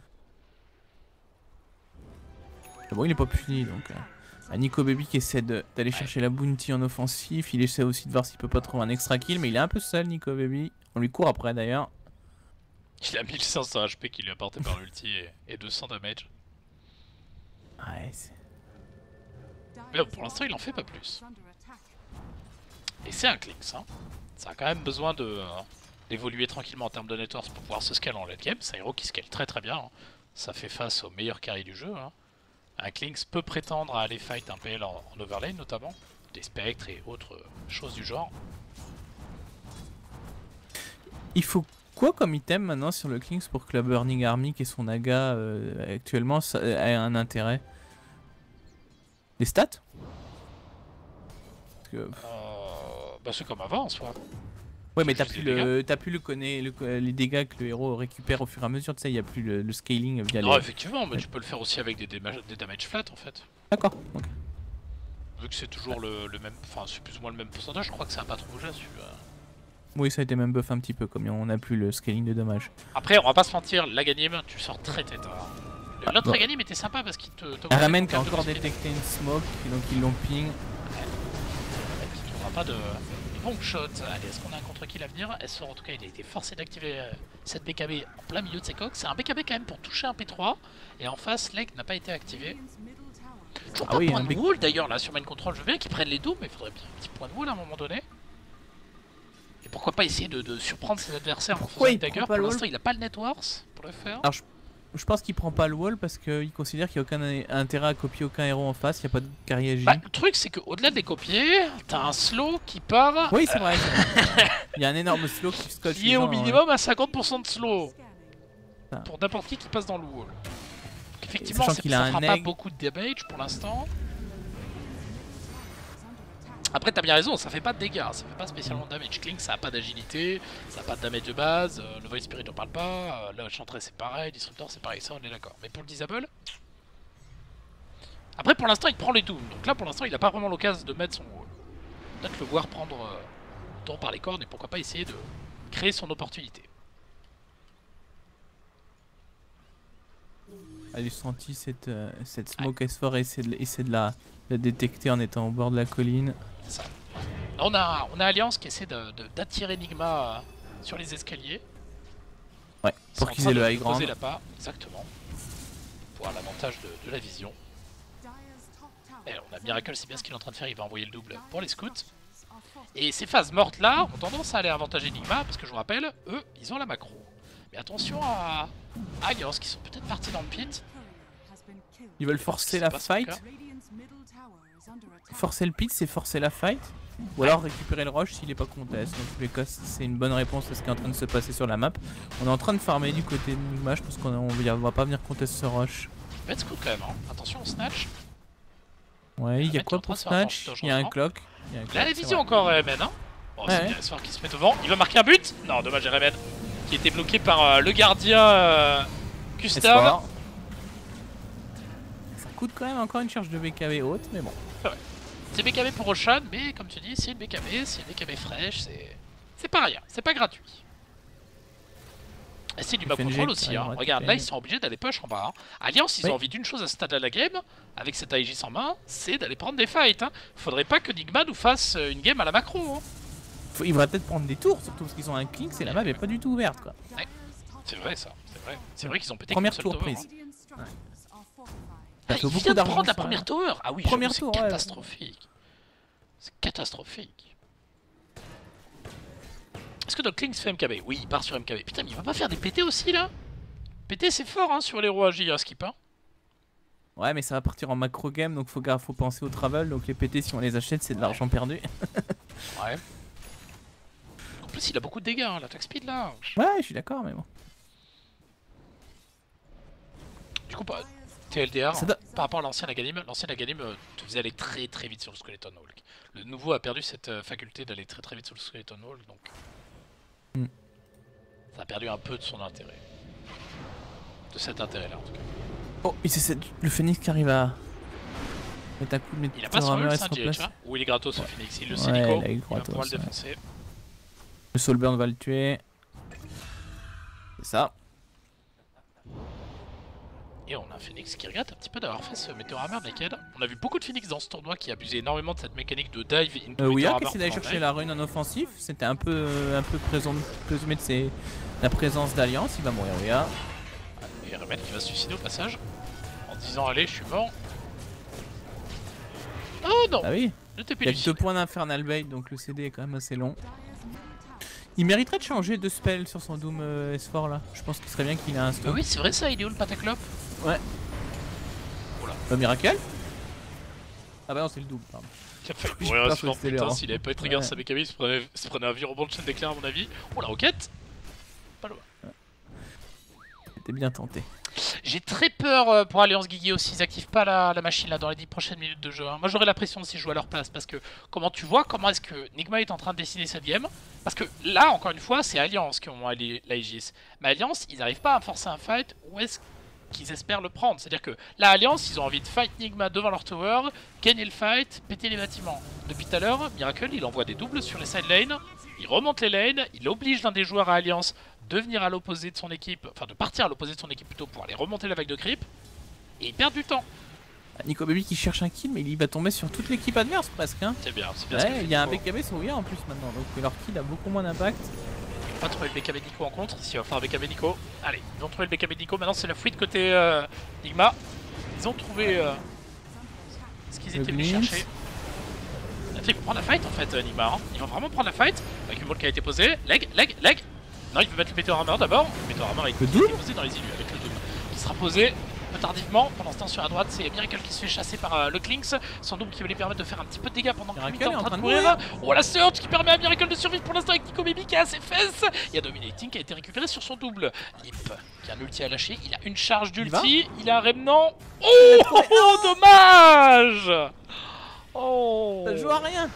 Bon, il est pas fini donc. Euh, à Nico Baby qui essaie d'aller ouais. chercher la bounty en offensif. Il essaie aussi de voir s'il peut pas trouver un extra kill, mais il est un peu seul, Nico Baby. On lui court après d'ailleurs. Il a mille cinq cents H P qui lui est apporté par l'ulti et, et deux cents damage. Ouais, c'est. Mais bon, pour l'instant, il en fait pas plus. Et c'est un Clinkz, hein. Ça a quand même besoin de euh, d'évoluer tranquillement en termes de networks pour pouvoir se scale en late game. C'est un héros qui scale très très bien. Hein. Ça fait face au meilleur carry du jeu. Hein. Un Clinkz peut prétendre à aller fight un P L en, en overlane notamment, des spectres et autres euh, choses du genre. Il faut quoi comme item maintenant sur le Clinkz pour que la Burning Army qui est son Naga euh, actuellement ça, ait un intérêt? Les stats? Parce que... euh, Bah c'est comme avant en soi. Ouais mais t'as plus, le, as plus le, connaît, le les dégâts que le héros récupère au fur et à mesure, tu sais, il n'y a plus le, le scaling via non, les... effectivement, mais tu peux le faire aussi avec des, des, des damage flat en fait. D'accord, ok. Vu que c'est toujours le, le même, enfin c'est plus ou moins le même pourcentage, je crois que ça n'a pas trop bougé dessus. Euh. Oui, ça a été même buff un petit peu, comme on n'a plus le scaling de dommages. Après, on va pas se mentir, l'Aganim, tu sors très tête. Hein. L'autre bon. Aganim était sympa parce qu'il te... Aramen qui a encore détecté une smoke, et donc ils l'ont ping. Ouais. Il n'y aura pas de... Long shot. Allez, est-ce qu'on a un contre-kill à venir? S four en tout cas, il a été forcé d'activer euh, cette B K B en plein milieu de ses coques. C'est un B K B quand même pour toucher un P trois. Et en face, Leg n'a pas été activé. Toujours ah pas oui, point de B... wall d'ailleurs là sur main control. Je veux bien qu'ils prennent les doubles, mais il faudrait bien un petit point de wall à un moment donné. Et pourquoi pas essayer de, de surprendre ses adversaires en faisant une dagger. Pour l'instant, il n'a pas le networks pour le faire. Alors, je... Je pense qu'il prend pas le wall parce qu'il considère qu'il n'y a aucun intérêt à copier aucun héros en face, il n'y a pas de carry agi. Bah, le truc c'est qu'au-delà de les copier, t'as un slow qui part... Oui c'est vrai, il y a un énorme slow qui scotche. Qui est au minimum hein. à cinquante pour cent de slow. Ah. Pour n'importe qui qui passe dans le wall. Donc, effectivement ça ne fera pas beaucoup de damage pour l'instant. Après t'as bien raison, ça fait pas de dégâts, ça fait pas spécialement de damage. Clinkz ça a pas d'agilité, ça a pas de damage de base, euh, le Void Spirit on parle pas, euh, le Enchantress c'est pareil, Disruptor c'est pareil, ça on est d'accord. Mais pour le Disable... Après pour l'instant il prend les doubles, donc là pour l'instant il a pas vraiment l'occasion de mettre son wall. Peut-être le voir prendre euh, le temps par les cornes et pourquoi pas essayer de créer son opportunité. Elle a senti cette, euh, cette smoke ouais. S four et essayer de, essayer de la, la détecter en étant au bord de la colline. Ça. On a, on a Alliance qui essaie d'attirer Nigma sur les escaliers. Ouais, pour qu'ils aient le high ground. Là-bas, exactement. Pour avoir l'avantage de, de la vision. Et on a Miracle, c'est bien ce qu'il est en train de faire, il va envoyer le double pour les scouts. Et ces phases mortes là ont tendance à aller avantager Nigma parce que je vous rappelle, eux, ils ont la macro. Mais attention à Alliance qui sont peut-être partis dans le pit. Ils veulent forcer la fight. Forcer le pit, c'est forcer la fight. Ou alors récupérer le rush s'il est pas contest. Dans tous les cas, c'est une bonne réponse à ce qui est en train de se passer sur la map. On est en train de farmer du côté de Nigma, je pense qu'on va pas venir contest ce rush. Let's go quand même, hein. Attention au snatch. Ouais, il y a quoi pour snatch? Il y a un clock. Là, la vision encore R M N, hein. Oh, c'est bien S four qui se met devant. Il va marquer un but. Non, dommage R M N. Qui était bloqué par euh, le gardien euh, Gustav. Ça coûte quand même encore une charge de B K B haute, mais bon. Ouais. C'est B K B pour Roshan, mais comme tu dis, c'est une B K B, c'est une B K B fraîche, c'est c'est pas rien, c'est pas gratuit. Et c'est du map control aussi, hein. Regarde, là ils sont obligés d'aller push en bas. Hein. Alliance, ils oui. ont envie d'une chose à ce stade de la game, avec cette Aegis en main, c'est d'aller prendre des fights. Hein. Faudrait pas que Nigma nous fasse une game à la macro. Hein. Faut, il faudrait peut-être prendre des tours, surtout parce qu'ils ont un Clinkz et la map est pas du tout ouverte quoi. Ouais. C'est vrai ça, c'est vrai. C'est vrai qu'ils ont pété première tour prise. Hein. Ouais. Ah, il vient de prendre la première tower. Ah oui, première c'est tour, catastrophique. Ouais. C'est catastrophique. Est-ce que Doc Clinkz fait M K B? Oui, il part sur M K B. Putain, mais il va pas faire des P T aussi là? P T c'est fort hein, sur l'héros agi à skip. Hein. Ouais, mais ça va partir en macro game donc faut, faut penser au travel. Donc les P T, si on les achète, c'est de l'argent ouais. perdu. Ouais. En plus, il a beaucoup de dégâts, hein, l'attaque speed là. Ouais, je suis d'accord, mais bon. Du coup, pas... T L D R, Ça doit- par rapport à l'ancienne Aghanim, l'ancienne Aghanim euh, te faisait aller très très vite sur le Skeleton Walk. Le nouveau a perdu cette euh, faculté d'aller très très vite sur le Skeleton Walk, donc Mm. ça a perdu un peu de son intérêt. De cet intérêt-là en tout cas. Oh, et c'est cette- le Phoenix qui arrive à mettre un coup de Il a pas son ult, reste hein, en J H, place. hein. Ou il est gratos, ce Phoenix. Il le Ouais, sait, Nico. il a eu Il va gratos, pouvoir le ouais. défoncer. Le Soulburn va le tuer. C'est ça. Et on a un Phoenix qui regrette un petit peu d'avoir fait ce Meteor Hammer naked. On a vu beaucoup de Phoenix dans ce tournoi qui abusaient énormément de cette mécanique de dive into Euh, Meteor Ouya Hammer. qui essaie d'aller pour chercher dive. la rune en offensif. C'était un peu, euh, un peu présent- présumé de ses- la présence d'Alliance. Il va mourir, Ouya. Et Remet qui va se suicider au passage. En disant allez, je suis mort. Oh non, Ah oui. le T P Il y a du que ciel. deux points d'Infernal Bait, donc le C D est quand même assez long. Il mériterait de changer de spell sur son Doom euh, S quatre là. Je pense qu'il serait bien qu'il ait un Ah stop. oui, c'est vrai ça, il est où le pataclope? Ouais. Oula. Le Miracle. Ah bah non, c'est le Doom, pardon. Il a failli Je mourir sais à pas, ce faut moment, essayer putain, l'erreur. s'il avait pas eu trigger Ouais. sa B K B, il se prenait, il se prenait un vieux rebond de chaîne d'éclair à mon avis. Oh la roquette. Pas loin. C'était bien tenté. J'ai très peur euh, pour Alliance Guigui s'ils activent pas la, la machine là dans les dix prochaines minutes de jeu. Hein. Moi j'aurais la pression si je joue à leur place parce que comment tu vois comment est-ce que Nigma est en train de dessiner cette game. Parce que là encore une fois c'est Alliance qui ont allé l'Aegis. Mais Alliance ils n'arrivent pas à forcer un fight où est-ce qu'ils espèrent le prendre. C'est à dire que la Alliance ils ont envie de fight Nigma devant leur tower, gagner le fight, péter les bâtiments. Depuis tout à l'heure Miracle il envoie des doubles sur les side lanes, il remonte les lanes, il oblige l'un des joueurs à Alliance de venir à l'opposé de son équipe, enfin de partir à l'opposé de son équipe plutôt pour aller remonter la vague de creep, et il perd du temps. Ah, Nico Baby qui cherche un kill, mais il va tomber sur toute l'équipe adverse presque. Hein. C'est bien, c'est bien ce que Ouais, fait il y a un Nico. B K B sur Ouya en plus maintenant, donc leur kill a beaucoup moins d'impact. Ils vont pas trouver le B K B Nico en contre, ici il va falloir B K B Nico. Allez, ils ont trouvé le B K B Nico, maintenant c'est la fuite côté euh, Nigma. Ils ont trouvé euh, ce qu'ils Le étaient venus Blitz. chercher. Ils vont prendre la fight en fait, euh, Nigma. Hein. Ils vont vraiment prendre la fight, avec une ball qui a été posée. Leg, leg, leg. Non, il veut mettre le Meteor Hammer d'abord. Le Meteor Hammer est Le Doom posé dans les élus avec le Doom. Qui sera posé un peu tardivement. Pendant ce temps sur la droite, c'est Miracle qui se fait chasser par euh, le Clinks. Son Doom qui va lui permettre de faire un petit peu de dégâts pendant que Miracle Miracle est est en en train de train de courir. Oh la Surge qui permet à Miracle de survivre pour l'instant avec Nico Baby qui a ses fesses. Il y a Dominating qui a été récupéré sur son double. Lip qui a un ulti à lâcher. Il a une charge d'ulti. Il a un Remnant. Oh, oh, oh dommage. Oh. Ça joue à rien.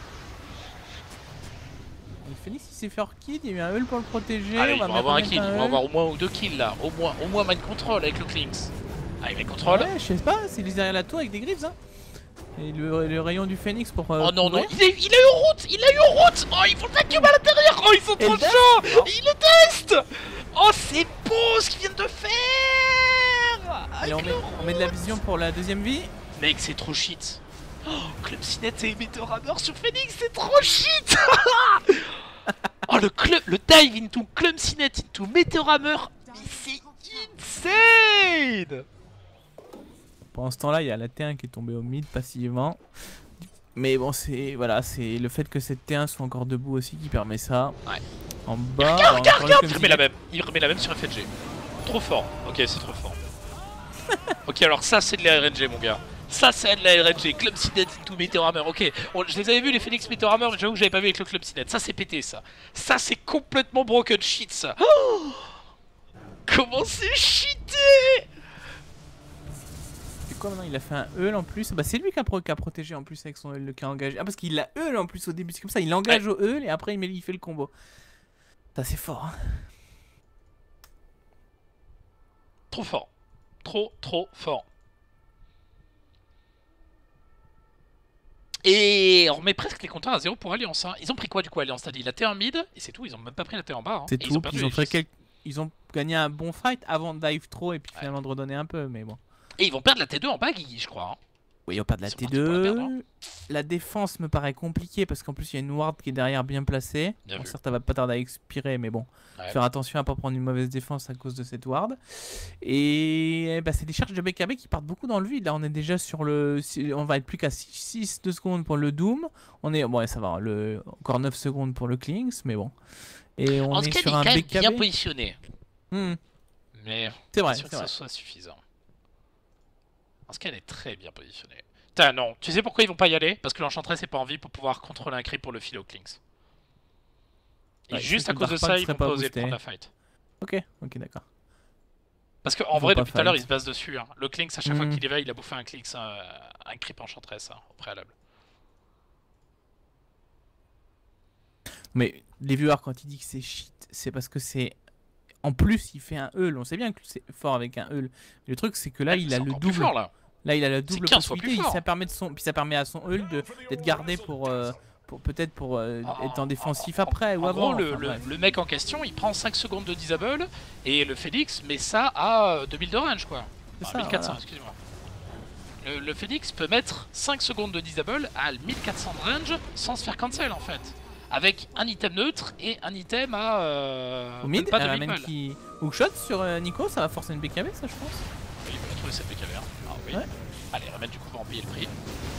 Le Phoenix il s'est fait hors-kid, il y a eu un heal pour le protéger. Allez, on ils va vont mettre avoir un mettre kill, ils vont heal. avoir au moins deux kills là, au moins, au moins mind control avec le Clinks. Allez, mind control. Ouais, je sais pas, c'est les derrière la tour avec des griffes, hein. Et le, le rayon du Phoenix pour. Euh, Oh non, non, couvrir. il, est, il a eu en route, il a eu en route. Oh, ils font le vacuum à l'intérieur. Oh, ils sont Et trop le test chauds. Non. Ils le testent. Oh, c'est beau ce qu'ils viennent de faire. Allez, on Avec met, le on met de la vision pour la deuxième vie. Mec, c'est trop shit. Oh, Club Cinet et Meteor Hammer sur Phoenix, c'est trop shit. Oh, le, club, le dive into Club Cinet into Meteor Hammer, mais c'est insane. Pendant ce temps-là, il y a la T un qui est tombée au mid passivement. Mais bon, c'est voilà, c'est le fait que cette T un soit encore debout aussi qui permet ça. Ouais. En bas, Regarde, on regarde, a regarde. le Il remet la même, il remet la même sur F N G. Trop fort, ok, c'est trop fort. Ok, alors ça c'est de la R N G mon gars. Ça c'est de la R N G, Club Cinet into Meteor Hammer, ok. On- je les avais vus les Phoenix Meteor Hammer, mais j'avoue que j'avais pas vu avec le Club Cinet. Ça c'est pété ça. Ça c'est complètement broken shit ça. Oh, comment c'est cheaté. C'est quoi maintenant? Il a fait un heal en plus. Bah, c'est lui qui a, pro- qui a protégé en plus avec son heal qui a engagé. Ah, parce qu'il a heal en plus au début, c'est comme ça. Il engage au heal et après il, met, il fait le combo. Ça, c'est fort. Hein. Trop fort. Trop, trop fort. Et on remet presque les compteurs à zéro pour Alliance. Hein. Ils ont pris quoi du coup Alliance? T'as dit la T un mid et c'est tout, ils ont même pas pris la T en bas. Hein. C'est Et tout. Ils ont, Ils perdu ils, ont les fait Aegis. quel- ils ont gagné un bon fight avant de dive trop et puis Ouais. finalement de redonner un peu. Mais bon. Et ils vont perdre la T deux en bas, Guigui, je crois. Hein. Oui, on perd de la Ils sont T partis pour la perdre, deux. La défense me paraît compliquée parce qu'en plus il y a une ward qui est derrière bien placée. Bien Bon, vu. certes, elle va pas tarder à expirer, mais bon. Ouais. Faire attention à pas prendre une mauvaise défense à cause de cette ward. Et bah, c'est des charges de B K B qui partent beaucoup dans le vide. Là, on est déjà sur le. On va être plus qu'à six de secondes pour le Doom. On est. Bon, ça va. Le... Encore neuf secondes pour le Clinks, mais bon. Et on En est tout cas, il est sur quand un même B K B. bien positionné. Hmm, Mais C'est vrai, pas sûr c'est que vrai. ça soit suffisant. En tout cas, elle est très bien positionnée. Putain, non. Tu sais pourquoi ils vont pas y aller? Parce que l'Enchantress n'est pas en vie pour pouvoir contrôler un creep pour le filer au Clinks. Et Ouais, juste c'est à que cause de Darkpan ça, ils serait vont pas pas oser boosté. prendre la fight. Ok, ok, d'accord. Parce qu'en Ils vont vrai, pas depuis tout à l'heure, il fight. se base dessus. Hein. Le Clinks, à chaque fois Hmm. qu'il éveille, il a bouffé un Clinks, un, un creep enchantress hein, au préalable. Mais les viewers, quand il dit que c'est shit, c'est parce que c'est. En plus, il fait un heul. On sait bien que c'est fort avec un heul. Le truc, c'est que là, Ouais, il c'est a le encore plus double. fort là. Là, il a la C'est double quinze fois plus possibilité. fort. Ça permet de son... Puis ça permet à son heul de- d'être gardé pour, euh, pour peut-être pour euh, être en défensif après ou En avant. gros, le, Enfin, le- bref. le mec en question, il prend cinq secondes de disable et le Phoenix met ça à deux mille de range quoi. C'est Enfin, ça, mille quatre cents, voilà. excusez-moi. Le, le Phoenix peut mettre cinq secondes de disable à mille quatre cents de range sans se faire cancel en fait. Avec un item neutre et un item à euh, Au mid, pas de elle mille ramène balles. qui. Hookshot sur euh, Nico, ça va forcer une B K B, ça, je pense. Oui, il peut trouver cette B K B. Hein. Ah, oui. Ouais. Allez, remettre du coup, on va en payer le prix.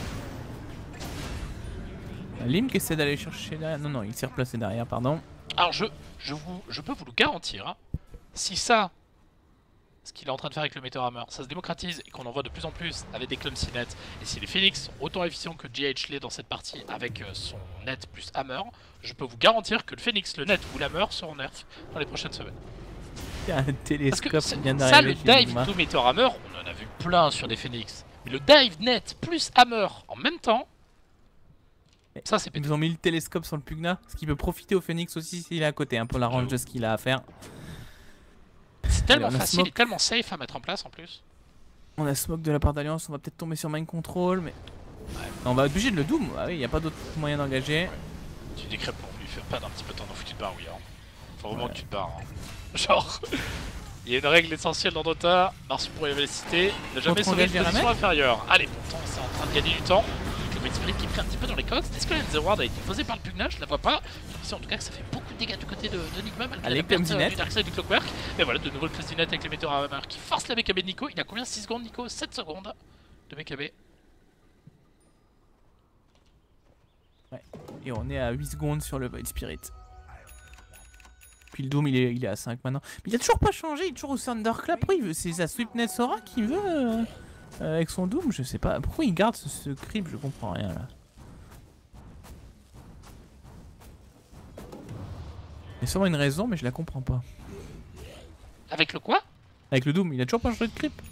Lim qui essaie d'aller chercher derrière. Non, non, il s'est replacé derrière, pardon. Alors, je, je, vous, je peux vous le garantir, hein, si ça, ce qu'il est en train de faire avec le Meteor Hammer, ça se démocratise et qu'on en voit de plus en plus avec des clumsy nets, et si les Phoenix sont autant efficients que G H l'est dans cette partie avec euh, son net plus Hammer, je peux vous garantir que le Phoenix, le net ou l'Hammer seront nerfs dans les prochaines semaines. Il y a un Parce que télescope c'est- qui vient ça, d'arriver. le chez dive Ligma. to Meteor Hammer, on en a vu plein sur des Phoenix. Mais le dive net plus Hammer en même temps, ça c'est Ils pété. nous ont mis le télescope sur le Pugna, ce qui peut profiter au Phoenix aussi s'il est à côté, hein, pour la range de ce qu'il a à faire. C'est tellement Allez, on a facile smoke. et tellement safe à mettre en place en plus. On a smoke de la part d'Alliance, on va peut-être tomber sur mind control, mais. Non, on va être obligé de le doom. Ah oui, il n'y a pas d'autre moyen d'engager. Tu décrètes pour lui faire perdre un petit peu de temps, donc faut que tu te barres, oui. Hein. Faut vraiment Ouais. que tu te barres. Hein. Genre, il y a une règle essentielle dans Dota, Mars pour les citer, ne jamais sauver engager une position Ramen inférieure. Allez, pourtant c'est en train de gagner du temps. Avec le Mind Spirit qui prie un petit peu dans les coques. Est-ce que la Zero Ward a été posée par le Pugna? Je la vois pas. J'ai l'impression en tout cas que ça fait beaucoup de dégâts du côté de, de Nigma malgré Allez, la perte Clumsy euh, Net. du Darkseid du Clockwork. Mais voilà, de nouveau le Clumsy Net avec les Meteor Hammer qui force la B K B de Nico. Il a combien? six secondes Nico? sept secondes de B K B. Et on est à huit secondes sur le Void Spirit. Puis le Doom il est, il est à cinq maintenant. Mais il a toujours pas changé, il est toujours au Thunderclap. Pourquoi il veut? C'est sa Sweetness Sora qu'il veut euh, euh, avec son Doom? Je sais pas. Pourquoi il garde ce, ce creep? Je comprends rien là. Il y a sûrement une raison, mais je la comprends pas. Avec le quoi? Avec le Doom, il a toujours pas changé de creep?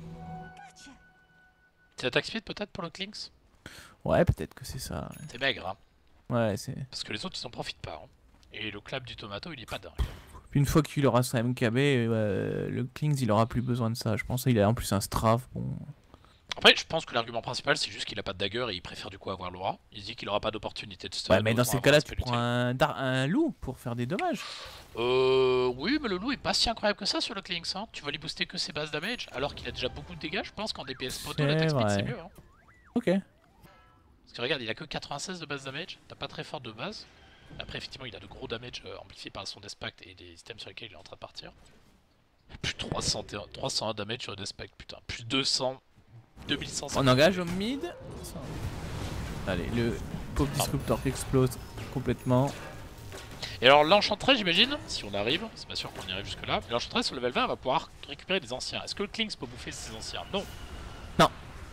C'est attaque speed peut-être pour le Clinks? Ouais, peut-être que c'est ça. C'est maigre, hein. Ouais, c'est. Parce que les autres ils en profitent pas. Hein. Et le clap du tomato il est pas dingue. Puis une fois qu'il aura sa M K B, euh, le Klings il aura plus besoin de ça. Je pense qu'il a en plus un Strav. Bon. Après, je pense que l'argument principal, c'est juste qu'il a pas de dagger et il préfère du coup avoir l'aura. Il se dit qu'il aura pas d'opportunité de stun. Ouais, mais dans autant ces avoir cas-là, un tu spell prends utile. un, dar- un loup pour faire des dommages. Euh. Oui, mais le loup est pas si incroyable que ça sur le Clinks. Hein. Tu vas lui booster que ses bases damage alors qu'il a déjà beaucoup de dégâts. Je pense qu'en D P S photo, C'est l'attaque speed c'est vrai. mieux. Hein. Ok. Parce que regarde, il a que quatre-vingt-seize de base damage. T'as pas très fort de base. Après, effectivement, il a de gros damage euh, amplifiés par son Deathpact et des items sur lesquels il est en train de partir. Plus trois cent et un, trois cent un damage sur le Deathpact, putain. Plus deux cents. deux mille cent. On engage au mid. Allez, le pauvre disruptor qui explose complètement. Et alors l'enchantress j'imagine, si on arrive, c'est pas sûr qu'on y arrive jusque là, mais l'enchantress sur level vingt va pouvoir récupérer des anciens. Est-ce que le Clinks peut bouffer ses anciens? Non. Non.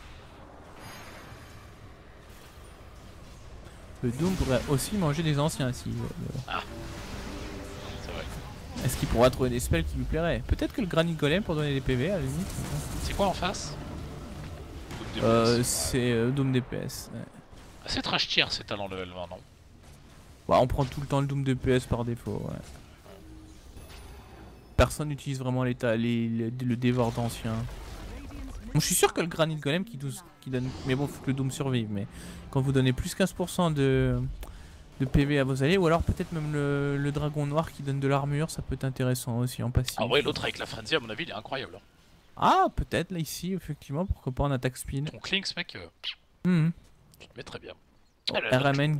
Le Doom pourrait aussi manger des anciens si. euh, C'est vrai. Est-ce qu'il pourra trouver des spells qui lui plairaient? Peut-être que le Granite Golem pour donner des P V à la limite. C'est quoi en face? Euh, c'est euh, Doom D P S. Ouais. C'est trash tier ces talents level vingt, non? Ouais, on prend tout le temps le Doom D P S par défaut. Ouais. Personne n'utilise vraiment les ta- les, les- le dévore d'anciens. Bon, je suis sûr que le Granite Golem qui, douze- qui donne. Mais bon, faut que le Doom survive. Mais quand vous donnez plus quinze pour cent de, de P V à vos alliés, ou alors peut-être même le, le dragon noir qui donne de l'armure, ça peut être intéressant aussi en passif. Ah ouais, l'autre avec la frenzy à mon avis il est incroyable. Hein. Ah, peut-être là ici, effectivement, pourquoi pas en attaque speed. Ton Clinks mec, euh, Mhm. tu te mets très bien. Bon, Ah, là, elle là, ramène.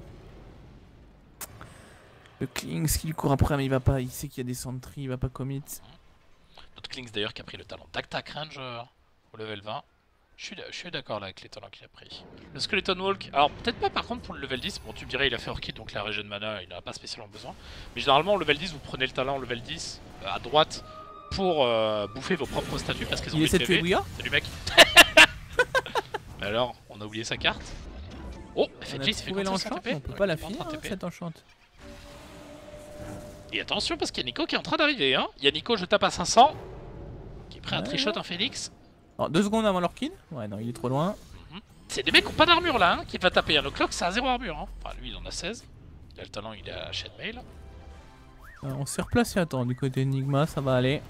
Le Klings qui lui court après, mais il va pas. Il sait qu'il y a des sentries, il va pas commit. Notre Clinks d'ailleurs qui a pris le talent tac-tac range euh, au level vingt. Je suis, je suis d'accord là avec les talents qu'il a pris. Le Skeleton Walk, alors peut-être pas par contre pour le level dix, bon tu me dirais il a fait Orchid donc la régène mana il n'en a pas spécialement besoin. Mais généralement au level dix vous prenez le talent au level dix euh, à droite pour euh, bouffer vos propres statues parce qu'elles ont Il des essaie de tuer P V. Bouya. Salut mec. Mais alors, on a oublié sa carte. Oh, On a F N J s'est fait trouvé contre son l'enchant, T P. on peut pas la Il est en finir train de hein, T P. cette enchante. Et attention parce qu'il y a Nico qui est en train d'arriver. Hein. Il y a Nico, je tape à cinq cents. Qui prêt à trichot un Phoenix. Alors, deux secondes avant leur kill. Ouais, non, il est trop loin. Mm -hmm. C'est des mecs qui n'ont pas d'armure là, hein, qui va taper un O'Clock, c'est à zéro armure. Hein. Enfin, lui, il en a seize. Il a le talent, il est à Chainmail. Euh, on s'est replacé, attends, du côté Enigma, ça va aller.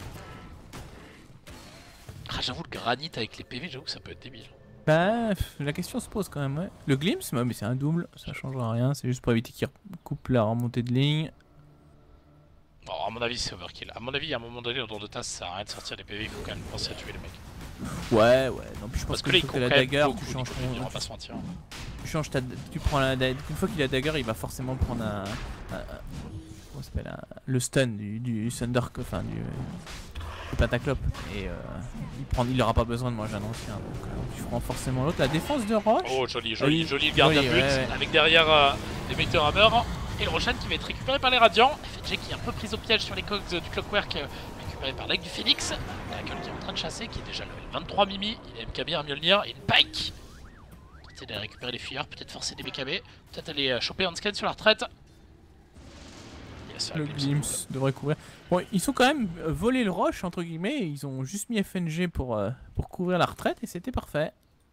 Ah, j'avoue, le granit avec les P V, j'avoue que ça peut être débile. Bah, la question se pose quand même, ouais. Le glimpse, ouais, mais c'est un double, ça changera rien, c'est juste pour éviter qu'il coupe la remontée de ligne. Bon, à mon avis, c'est overkill. À mon avis, à un moment donné, au tour de tasse, ça sert à rien de sortir les P V, il faut quand même penser à tuer les mecs. Ouais, ouais, non, puis je pense Parce que, que, là, il que court la quand même dagger, beaucoup, tu changes coup, ton... on va pas se mentir. Tu changes ta... Tu prends la... Une fois qu'il a dagger, il va forcément prendre un... un... Comment ça s'appelle un... Le stun du, du Thunder... Enfin, du... du Pataclope. Et euh... il prend... il aura pas besoin de manger un ancien, donc euh, tu prends forcément l'autre. La défense de Roche... Oh, joli, joli, oui. joli le gardien oui, but, ouais, ouais. avec derrière euh, les Vector Hammer. Et le Roshan qui va être récupéré par les Radiants. F J qui est un peu prise au piège sur les cogs du Clockwork, euh, récupéré par l'aigle du Phoenix. Miracle qui est en train de chasser, qui est déjà level vingt-trois Mimi. Il a M K B, un Mjolnir et une Pike. Peut-être d'aller récupérer les fuyards, peut-être forcer des B K B, peut-être aller euh, choper Hansken sur la retraite. Yes, le Glimpse devrait couvrir. Bon, ils sont quand même volé le rush, entre guillemets. Ils ont juste mis F N G pour, euh, pour couvrir la retraite et c'était parfait.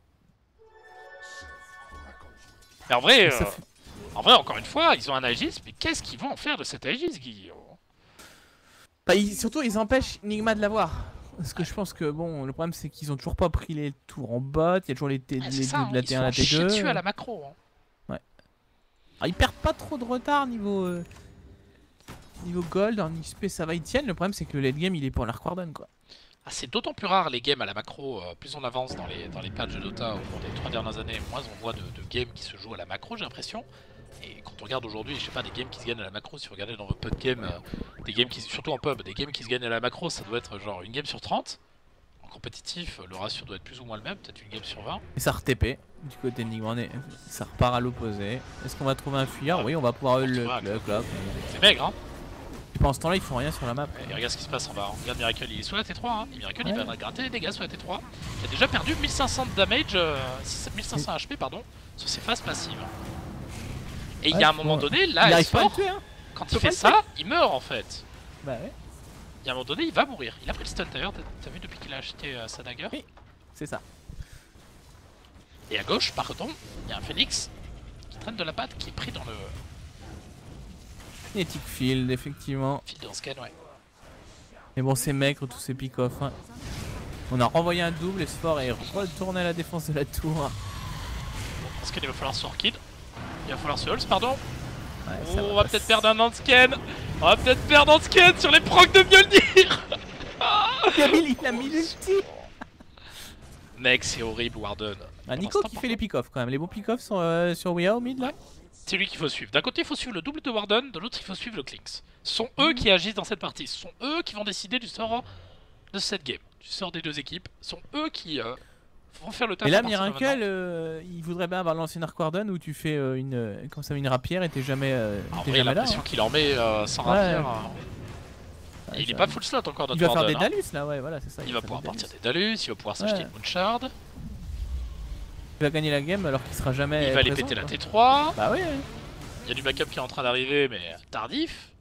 Mais en vrai... Ça euh... fait... En vrai, encore une fois, ils ont un Aegis, mais qu'est-ce qu'ils vont en faire de cet Aegis, Guillaume? Bah, ils, surtout, ils empêchent Enigma de l'avoir. Parce que je pense que, bon, le problème, c'est qu'ils ont toujours pas pris les tours en bot. Il y a toujours les, T, ah, les ça, deux hein, de la T un à la T deux. Ils sont dessus à la macro. Hein. Ouais. Alors, ils perdent pas trop de retard niveau euh, niveau gold. En X P, ça va, ils tiennent. Le problème, c'est que le late game, il est pour l'Arquardon, quoi. Ah, c'est d'autant plus rare les games à la macro. Euh, plus on avance dans les, dans les patchs de Dota au cours des trois dernières années, moins on voit de, de games qui se jouent à la macro, j'ai l'impression. Et quand on regarde aujourd'hui, je sais pas, des games qui se gagnent à la macro, si vous regardez dans votre pub game, euh, des games qui, surtout en pub, des games qui se gagnent à la macro, ça doit être genre une game sur trente. En compétitif, le ratio doit être plus ou moins le même, peut-être une game sur vingt. Et ça re-T P du côté Enigma, ça repart à l'opposé. Est-ce qu'on va trouver un fuyard? Oui, on va pouvoir le, le, le clock. C'est maigre, hein. Et pendant ce temps-là, ils font rien sur la map. Et regarde ce qui se passe en bas. Regarde Miracle, il est sur la T trois. Hein. Et Miracle, ouais. il va gratter les dégâts sur la T trois. Il a déjà perdu mille cinq cents de damage, euh, mille cinq cents H P pardon, sur ses phases passives. Et il ouais, y a un moment bon. donné, là, il fort, tuer, hein. quand il, il fait ça, il meurt en fait. Bah ouais. Il y a un moment donné, il va mourir. Il a pris le stun d'ailleurs, t'as vu depuis qu'il a acheté euh, sa dagger? Oui, c'est ça. Et à gauche, pardon, il y a un Phoenix qui traîne de la patte, qui est pris dans le... Kinetic Field, effectivement. Field en scan, ouais. Mais bon, c'est maigre, tous ces pick-off. Hein. On a renvoyé un double, et Sfor est retourné à la défense de la tour. Bon, parce qu'il va falloir se kid. Il va falloir se holz, pardon. Ouais, oh, on va peut-être perdre un Hansken. On va peut-être perdre Hansken sur les procs de Mjolnir. il a mis, il a mis l'ulti. Mec, c'est horrible, Warden. Ah, Nico qui fait les pick-off quand même. Les bons pick-off sont euh, sur Weah au mid là. C'est lui qu'il faut suivre. D'un côté, il faut suivre le double de Warden, de l'autre, il faut suivre le Clinks. Ce sont eux qui agissent dans cette partie. Ce sont eux qui vont décider du sort de cette game, du sort des deux équipes. Ce sont eux qui euh, vont faire le taf. Et là, Miracle, euh, il voudrait bien avoir l'ancien Arquardon où tu fais euh, une, euh, comme ça, une rapière et t'es jamais, euh, es jamais là. J'ai l'impression hein. qu'il en met euh, sans ouais. rapière. Hein. Ouais, il est pas full slot encore notre Il va Warden, faire des hein. Dalus là, ouais, voilà, c'est ça. Il, il va pouvoir des partir des Dalus, il va pouvoir s'acheter ouais. une Moonshard. Il va gagner la game alors qu'il sera jamais. Il va aller péter la T trois. Bah oui. Il y a du backup qui est en train d'arriver, mais tardif.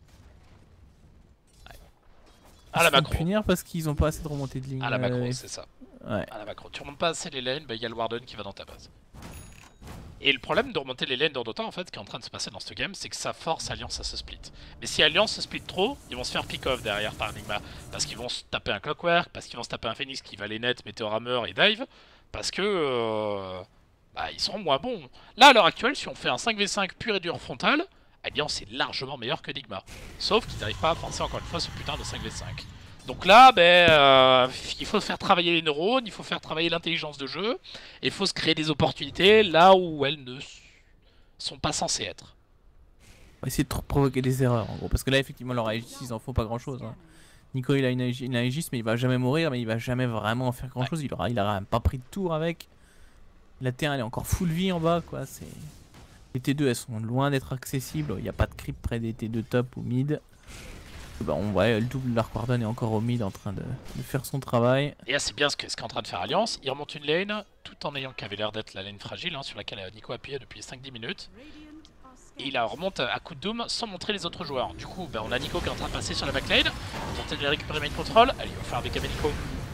Ouais. À la macro. Punir parce qu'ils ont pas assez de remontée de ligne. À la macro, euh, c'est ça. Ouais. À la macro. Tu remontes pas assez les lanes, bah il y a le Warden qui va dans ta base. Et le problème de remonter les lanes dans Dota, en fait, qui est en train de se passer dans ce game, c'est que ça force Alliance à se split. Mais si Alliance se split trop, ils vont se faire pick-off derrière par Enigma. Parce qu'ils vont se taper un Clockwork, parce qu'ils vont se taper un Phoenix qui va les net, Meteor Hammer et Dive. Parce que... Euh, bah, ils seront moins bons. Là, à l'heure actuelle, si on fait un cinq v cinq pur et dur frontal, Alliance est largement meilleur que Enigma. Sauf qu'ils n'arrivent pas à penser encore une fois ce putain de cinq v cinq. Donc là, ben, euh, il faut faire travailler les neurones, il faut faire travailler l'intelligence de jeu, et il faut se créer des opportunités là où elles ne sont pas censées être. On va essayer de provoquer des erreurs en gros, parce que là effectivement leur Aegis ils en font pas grand chose. Hein. Nico il a une Aegis, une Aegis mais il va jamais mourir, mais il va jamais vraiment faire grand chose, ouais. il aura, il aura même pas pris de tour avec. La T un elle est encore full vie en bas quoi, c'est... Les T deux elles sont loin d'être accessibles, il n'y a pas de creep près des T deux top ou mid. Bah on voit le double de l'Arquardon est encore au mid en train de, de faire son travail. Et là c'est bien ce qu'est ce qu'est en train de faire Alliance, il remonte une lane tout en ayant qu'avait l'air d'être la lane fragile hein, sur laquelle Nico appuyait depuis cinq dix minutes. Et il la remonte à coup de doom sans montrer les autres joueurs. Du coup bah, on a Nico qui est en train de passer sur la backlane, tenter de les récupérer main control. Allez il va faire des Nico.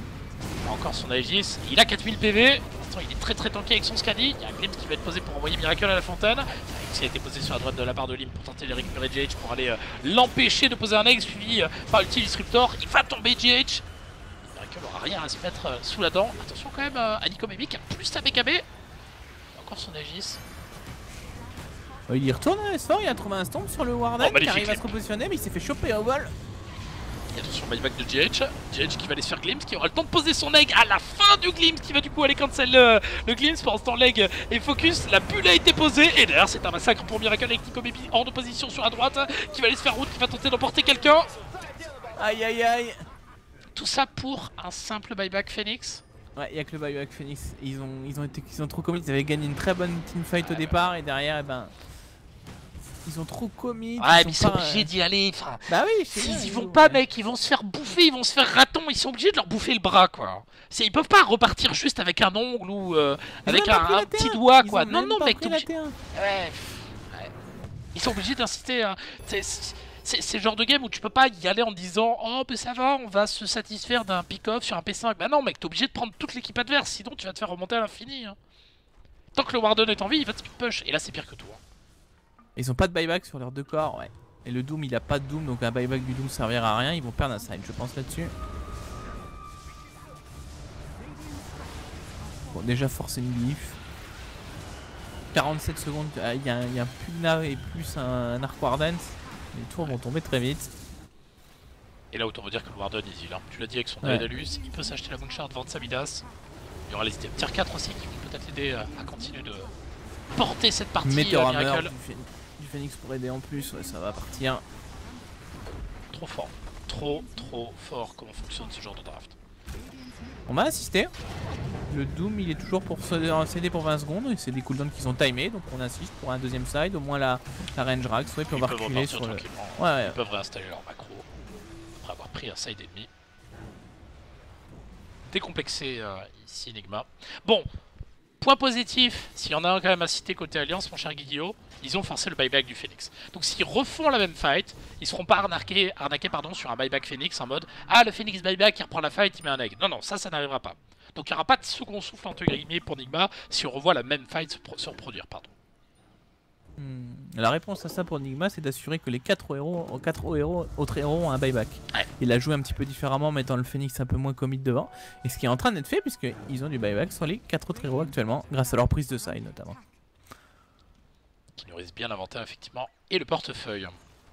Encore son Aegis, il a quatre mille P V. Il est très très tanké avec son Scadi. Il y a un Glimpse qui va être posé pour envoyer Miracle à la fontaine. Il a été posé sur la droite de la part de Lim pour tenter de récupérer G H pour aller euh, l'empêcher de poser un egg suivi euh, par l'ulti Disruptor. Il va tomber G H. Miracle n'aura rien à se mettre euh, sous la dent. Attention quand même euh, à Nico Baby qui a plus sa B K B. Encore son Aegis. Oh, il y retourne à l'essor, il a trouvé un stomp sur le Warden oh, qui arrive à se repositionner mais il s'est fait choper au vol. Et attention, buyback de G H. G H qui va aller se faire Glimpse, qui aura le temps de poser son egg à la fin du Glimpse, qui va du coup aller cancel le, le Glimpse. Pendant ce temps, l'egg est focus, la bulle a été posée. Et d'ailleurs, c'est un massacre pour Miracle avec Nico Baby hors de position sur la droite, qui va aller se faire route, qui va tenter d'emporter quelqu'un. Aïe aïe aïe. Tout ça pour un simple buyback Phoenix. Ouais, il y a que le buyback Phoenix. Ils ont, ils ont, été, ils ont trop commit, ils avaient gagné une très bonne teamfight au départ, et derrière, eh ben. Ils ont trop commit. Ouais, mais ils sont obligés d'y aller. Enfin, bah oui, s'ils y vont pas, mec, ils vont se faire bouffer, ils vont se faire raton. Ils sont obligés de leur bouffer le bras, quoi. Ils peuvent pas repartir juste avec un ongle ou euh, avec un, un petit doigt, quoi. Non, non, mec, ouais, ouais. Ils sont obligés d'insister. Hein. C'est le genre de game où tu peux pas y aller en disant oh, mais ça va, on va se satisfaire d'un pick-off sur un P cinq. Bah non, mec, t'es obligé de prendre toute l'équipe adverse, sinon tu vas te faire remonter à l'infini. Hein. Tant que le Warden est en vie, il va te push. Et là, c'est pire que tout. Hein. Ils ont pas de buyback sur leurs deux corps, ouais. Et le Doom, il a pas de Doom, donc un buyback du Doom servira à rien. Ils vont perdre un side, je pense là-dessus. Bon, déjà forcer une glyphe. quarante-sept secondes, il ah, y, y a un Pugna et plus un, un Arc Warden. Les tours vont tomber très vite. Et là, autant vous dire que le Warden, il est hein. Tu l'as dit avec son ouais. Daedalus, il peut s'acheter la Moonshard, vendre sa Midas. Il y aura les items tier quatre aussi qui vont peut-être l'aider à continuer de porter cette partie. Meteor Hammer du Phoenix pour aider en plus, ouais, ça va partir. Trop fort, trop trop fort comment fonctionne ce genre de draft. On m'a assisté. Le Doom il est toujours pour céder pour vingt secondes et c'est des cooldowns qui sont timés, donc on assiste pour un deuxième side, au moins la, la range rax, ouais, puis on va reculer sur le... Ouais, ouais. Ils peuvent réinstaller leur macro après avoir pris un side ennemi. Décomplexé euh, ici Enigma. Bon, point positif, s'il y en a un quand même à citer côté Alliance, mon cher Guidio, ils ont forcé le buyback du Phoenix. Donc s'ils refont la même fight, ils seront pas arnaqués, arnaqués pardon, sur un buyback Phoenix en mode ah le Phoenix buyback il reprend la fight, il met un egg. Non non, ça ça n'arrivera pas. Donc il n'y aura pas de second souffle entre guillemets pour Enigma si on revoit la même fight se, se reproduire. Pardon. Hmm. La réponse à ça pour Enigma, c'est d'assurer que les quatre héros, quatre héros, autres héros ont un buyback. Ouais. Il a joué un petit peu différemment en mettant le Phoenix un peu moins commit devant. Et ce qui est en train d'être fait puisqu'ils ont du buyback sur les quatre autres héros actuellement, grâce à leur prise de side notamment. Qui nourrissent bien l'inventaire effectivement. Et le portefeuille.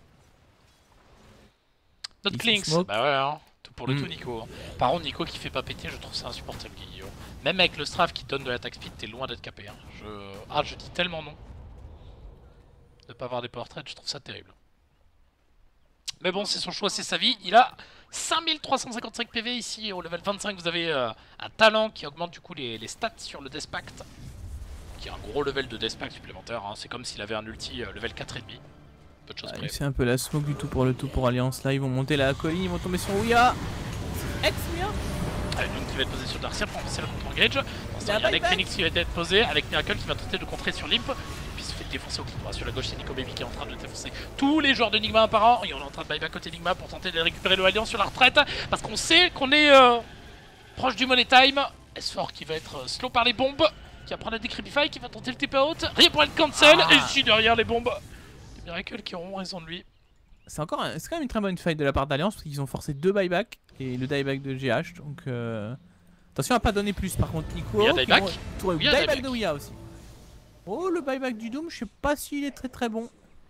Notre Clinks, bah ouais hein. Tout pour le mm. tout Nico. Par contre Nico qui fait pas péter, je trouve ça insupportable Guillaume. Même avec le strafe qui donne de l'attaque speed, t'es loin d'être capé. Hein. Je... Ah je dis tellement non. De pas avoir des portraits, je trouve ça terrible. Mais bon, c'est son choix, c'est sa vie. Il a cinq mille trois cent cinquante-cinq P V ici. Au level vingt-cinq, vous avez euh, un talent qui augmente du coup les, les stats sur le Death Pact. Qui a un gros level de Death Pact supplémentaire. Hein. C'est comme s'il avait un ulti euh, level quatre virgule cinq. Peu de choses près. C'est un peu la smoke du tout pour le tout pour Alliance. Là, ils vont monter la colline, ils vont tomber sur Ouya. Ex-Ouya. Une qui va être posée sur Darcia pour remplacer le contre-engage. Il y a un Phoenix qui va être posé avec Miracle qui va tenter de contrer sur Limp. Puis se fait défoncer au clic droit. Sur la gauche, c'est Nico Baby qui est en train de défoncer tous les joueurs d'Enigma apparents. Et on est en train de buyback côté Enigma pour tenter de récupérer le Alliance sur la retraite. Parce qu'on sait qu'on est euh, proche du money time. S four qui va être euh, slow par les bombes. Qui va prendre la Decreepify, qui va tenter le tip out. Rien pour être cancel. Ah. Et ici derrière les bombes. Les Miracle qui auront raison de lui. C'est encore un, c'est quand même une très bonne fight de la part d'Alliance parce qu'ils ont forcé deux buybacks et le dieback de G H donc euh... attention à pas donner plus par contre Nico. Il y a buyback, vont... oui, buyback de Ouya aussi. Oh le buyback du Doom je sais pas s'il est très très bon.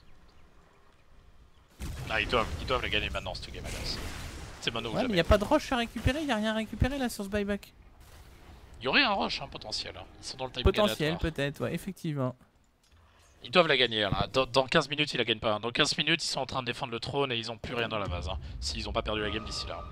Ah ils doivent, ils doivent la gagner maintenant cette game Alliance. C'est Mano ou ouais, mais il n'y a pas de rush à récupérer, il n'y a rien à récupérer là sur ce buyback. Il y aurait un rush hein, potentiel, hein. Ils sont dans le time potentiel peut-être ouais effectivement. Ils doivent la gagner là. Dans, dans quinze minutes ils la gagnent pas. Dans quinze minutes ils sont en train de défendre le trône et ils ont plus rien dans la base. Hein, s'ils ont pas perdu la game d'ici là.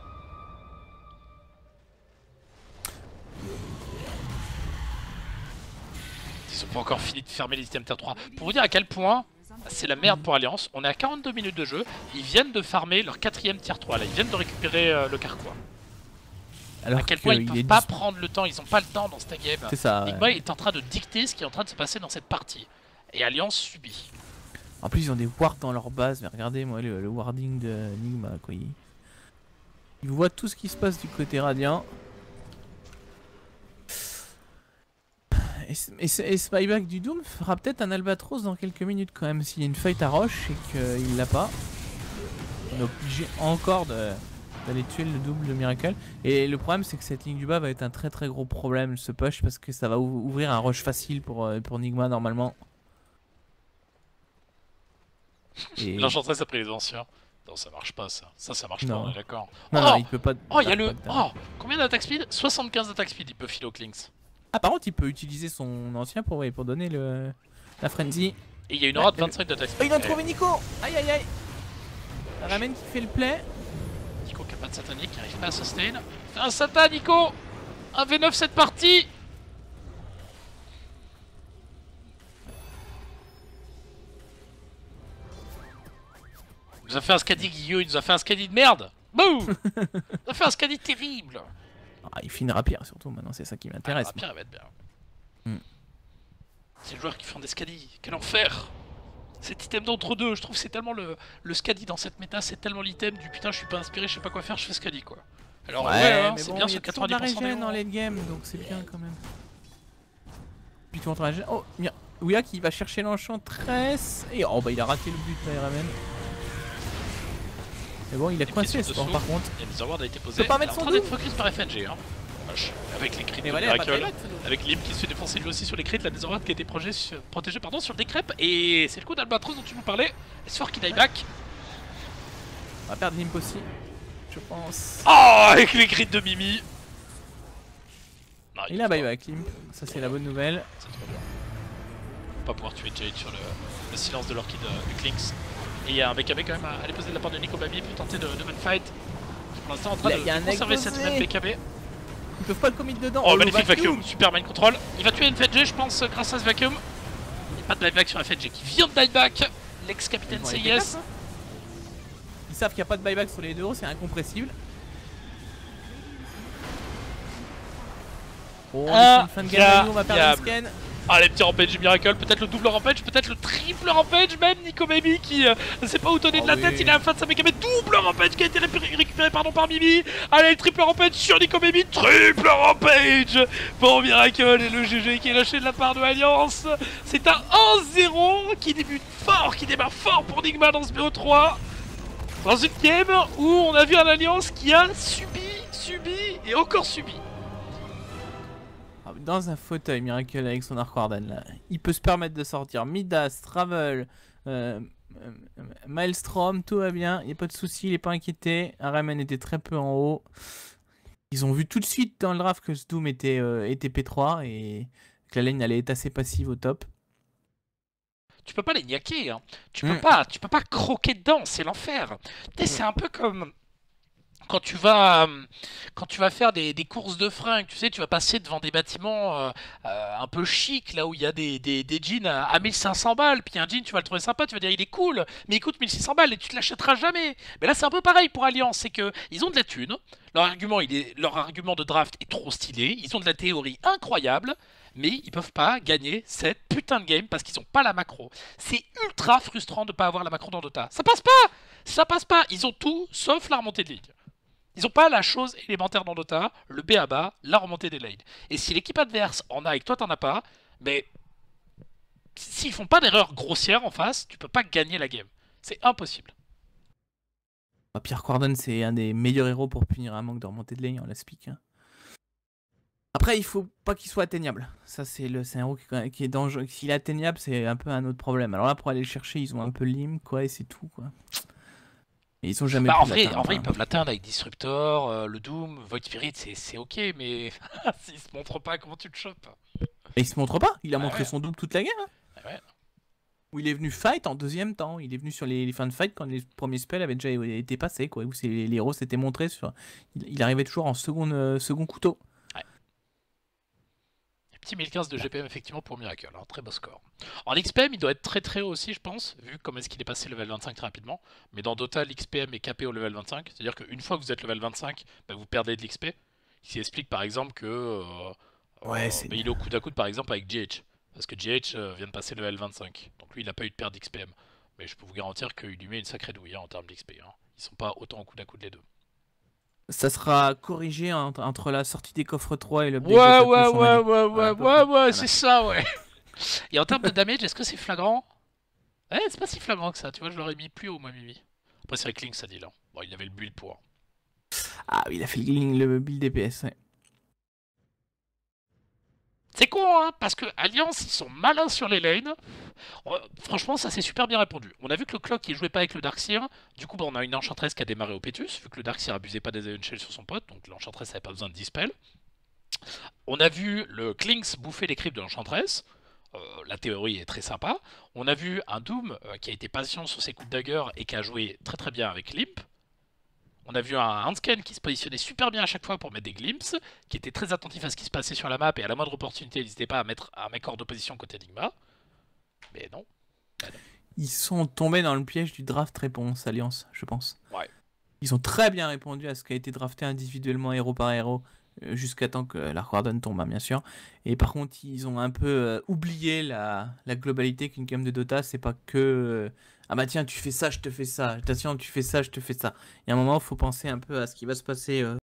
Ils ont pas encore fini de fermer les items tier trois. Pour vous dire à quel point c'est la merde pour Alliance. On est à quarante-deux minutes de jeu. Ils viennent de farmer leur quatrième tier trois là. Ils viennent de récupérer euh, le carquois. Alors à quel point ils peuvent pas prendre le temps. Ils ont pas le temps dans cette game. C'est ça. Enigma ouais. est en train de dicter ce qui est en train de se passer dans cette partie. Et Alliance subit. En plus ils ont des wards dans leur base, mais regardez moi le, le warding de Enigma quoi. Ils... ils voient tout ce qui se passe du côté Radiant. ce, et, ce, et ce buyback du Doom fera peut-être un Albatros dans quelques minutes quand même. S'il y a une fight à Roche et qu'il l'a pas, on est obligé encore de... d'aller tuer le double de Miracle. Et le problème c'est que cette ligne du bas va être un très très gros problème ce push parce que ça va ouvrir un rush facile pour, pour Nigma normalement. Et... L'Enchantress a pris les anciens. Non, ça marche pas ça. Ça, ça marche non. pas, on est d'accord. Non, oh non, il peut pas. Oh, il y a le. Oh, combien d'attaque speed? soixante-quinze d'attaque speed, il peut filer au Clinks. Ah, par contre, il peut utiliser son ancien pour, ouais, pour donner le la frenzy. Et il y a une aura de vingt-cinq d'attaque speed. Oh, il a trouvé Nico. Aïe aïe aïe. Ramen qui fait le play. Nico qui a pas de satanique, qui arrive pas à sustain. Fais un satan, Nico. Un V neuf cette partie. Il nous a fait un scadi Guillaume, il nous a fait un scadi de merde. Boum. Il nous a fait un scadi terrible. Ah, il finira pire surtout maintenant, c'est ça qui m'intéresse. Ah, pire, il va être bien. Mm. C'est le joueur qui font des scadis, quel enfer. Cet item d'entre deux, je trouve que c'est tellement le, le scadi dans cette méta, c'est tellement l'item du putain je suis pas inspiré, je sais pas quoi faire, je fais scadi quoi. Alors ouais, ouais hein, c'est bon, bien ce quatre-vingt-dix pour cent de la régène dans les game, donc c'est bien quand même. Puis tu montres la régène. Oh, Ouya qui va chercher l'enchantress. Et oh bah il a raté le but là, Ramen. Mais bon, il a coincé ce sport par contre. Et le Miserward a été posé. Il peut pas mettre son double. Focus par F N G, hein. Avec les crits de voilà, Miracle, avec Lim qui se fait défoncer lui aussi sur les crits, la Miserward qui a été protégée sur, protégé, pardon, sur le décrep. Et c'est le coup d'Albatros dont tu nous parlais. S-Fort qui die back. On va perdre Limp aussi, je pense. Oh, avec les crits de Mimi. Non, il, il a buyback Limp, ça c'est la bonne nouvelle. C'est trop dur. Pas pouvoir tuer Jade sur le, le silence de l'orchid du Clinks. Et il y a un B K B quand même à aller poser de la part de Nico Baby pour tenter de, de man fight. Pour l'instant en train de, de conserver cette même B K B. Ils peuvent pas le commit dedans. Oh, oh magnifique vacuum. vacuum, super mind control. Il va tuer F N G je pense grâce à ce vacuum. Il n'y a pas de buyback sur F N G qui vient de buyback. L'ex-capitaine C I S. Ils savent qu'il n'y a pas de buyback sur les deux euros, c'est incompressible. Oh, ah, une fin de game, on va perdre le scan. Ah, les petits rampage du Miracle, peut-être le double rampage, peut-être le triple rampage même. Nico Baby qui euh, ne sait pas où donner oh de la oui. tête, il est à la fin de sa méca, mais double rampage qui a été récupéré, récupéré pardon, par Mimi. Allez, le triple rampage sur Nico Baby, triple rampage pour Miracle et le G G qui est lâché de la part de Alliance. C'est un un zéro qui débute fort, qui démarre fort pour Nigma dans ce B O trois. Dans une game où on a vu un Alliance qui a subi, subi et encore subi. Dans un fauteuil Miracle avec son Arc Warden là, il peut se permettre de sortir Midas, Travel, euh, euh, Maelstrom, tout va bien, il n'y a pas de souci, il n'est pas inquiété. Aramen était très peu en haut. Ils ont vu tout de suite dans le draft que ce Doom était, euh, était P trois et que la lane allait être assez passive au top. Tu peux pas les niaquer, hein. Tu peux mm. pas, tu peux pas croquer dedans, c'est l'enfer. Mm. C'est un peu comme quand tu vas, quand tu vas faire des, des courses de fringues, tu sais, tu vas passer devant des bâtiments euh, euh, un peu chic, là où il y a des, des, des jeans à, à mille cinq cents balles, puis un jean, tu vas le trouver sympa, tu vas dire il est cool, mais il coûte mille six cents balles et tu te l'achèteras jamais. Mais là, c'est un peu pareil pour Alliance, c'est que ils ont de la thune, leur argument, il est, leur argument de draft est trop stylé, ils ont de la théorie incroyable, mais ils peuvent pas gagner cette putain de game parce qu'ils ont pas la macro. C'est ultra frustrant de pas avoir la macro dans Dota. Ça passe pas, ça passe pas. Ils ont tout sauf la remontée de ligne. Ils n'ont pas la chose élémentaire dans Dota, le B A B A, la remontée des lanes. Et si l'équipe adverse en a et que toi t'en as pas, mais s'ils font pas d'erreur grossière en face, tu peux pas gagner la game. C'est impossible. Pierre Quardon, c'est un des meilleurs héros pour punir un manque de remontée de lane, on l'explique. Hein. Après, il faut pas qu'il soit atteignable. Ça, c'est un héros qui, qui est dangereux. S'il est atteignable, c'est un peu un autre problème. Alors là, pour aller le chercher, ils ont un peu l'im, quoi, et c'est tout, quoi. Et ils sont jamais bah, en vrai, en vrai, ils peuvent l'atteindre avec Disruptor, euh, le Doom, Void Spirit, c'est ok, mais s'il se montre pas, comment tu le chopes? Et il se montre pas, il a ah montré ouais. son double toute la game. Hein. Ah ouais. Où il est venu fight en deuxième temps, il est venu sur les, les fins de fight quand les premiers spells avaient déjà été passés, quoi. Où les, les héros s'étaient montrés sur. Il, il arrivait toujours en second, euh, second couteau. Ouais. Petit mille quinze de G P M effectivement pour Miracle, hein, très beau score. En X P M, il doit être très très haut aussi, je pense, vu comment est-ce qu'il est passé level vingt-cinq très rapidement. Mais dans Dota, l'X P M est capé au level vingt-cinq, c'est-à-dire qu'une fois que vous êtes level vingt-cinq, bah, vous perdez de l'X P. Ce qui explique par exemple que euh, ouais, euh, bah, il est au coude à coude par exemple avec G H. Parce que G H euh, vient de passer level vingt-cinq. Donc lui, il n'a pas eu de perte d'X P M. Mais je peux vous garantir qu'il lui met une sacrée douille hein, en termes d'X P. Hein. Ils sont pas autant au coude à coude les deux. Ça sera corrigé entre, entre la sortie des coffres trois et l'update Ouais, de ouais, Tapus, on ouais, m'a ouais, dit. ouais, Voilà, à peu ouais, près. ouais, Voilà. c'est ça, ouais. Et en termes de damage, est-ce que c'est flagrant? Ouais, c'est pas si flagrant que ça, tu vois, je l'aurais mis plus haut, moi, Mimi. Après, c'est vrai que Link, ça dit là. Bon, il avait le build pour. Ah oui, il a fait le, le build D P S, ouais. C'est con, hein, parce que Alliance, ils sont malins sur les lanes. Euh, Franchement, ça s'est super bien répondu. On a vu que le Clock, il jouait pas avec le Darkseer. Du coup, bah, on a une Enchantress qui a démarré au Pétus, vu que le Darkseer abusait pas des Iron Shell sur son pote, donc l'Enchantress avait pas besoin de Dispel. On a vu le Klinks bouffer les creeps de l'Enchantress. Euh, la théorie est très sympa. On a vu un Doom euh, qui a été patient sur ses coups de dagger et qui a joué très très bien avec Limp. On a vu un Hansken qui se positionnait super bien à chaque fois pour mettre des glimpses, qui était très attentif à ce qui se passait sur la map et à la moindre opportunité, n'hésitez pas à mettre un mec hors d'opposition côté Enigma. Mais non. Bah non. Ils sont tombés dans le piège du draft réponse Alliance, je pense. Ouais. Ils ont très bien répondu à ce qui a été drafté individuellement héros par héros, euh, jusqu'à temps que l'Arc Warden tombe, hein, bien sûr. Et par contre, ils ont un peu euh, oublié la, la globalité qu'une game de Dota, c'est pas que euh, ah bah tiens, tu fais ça, je te fais ça, attention, tu fais ça, je te fais ça. Il y a un moment, il faut penser un peu à ce qui va se passer euh,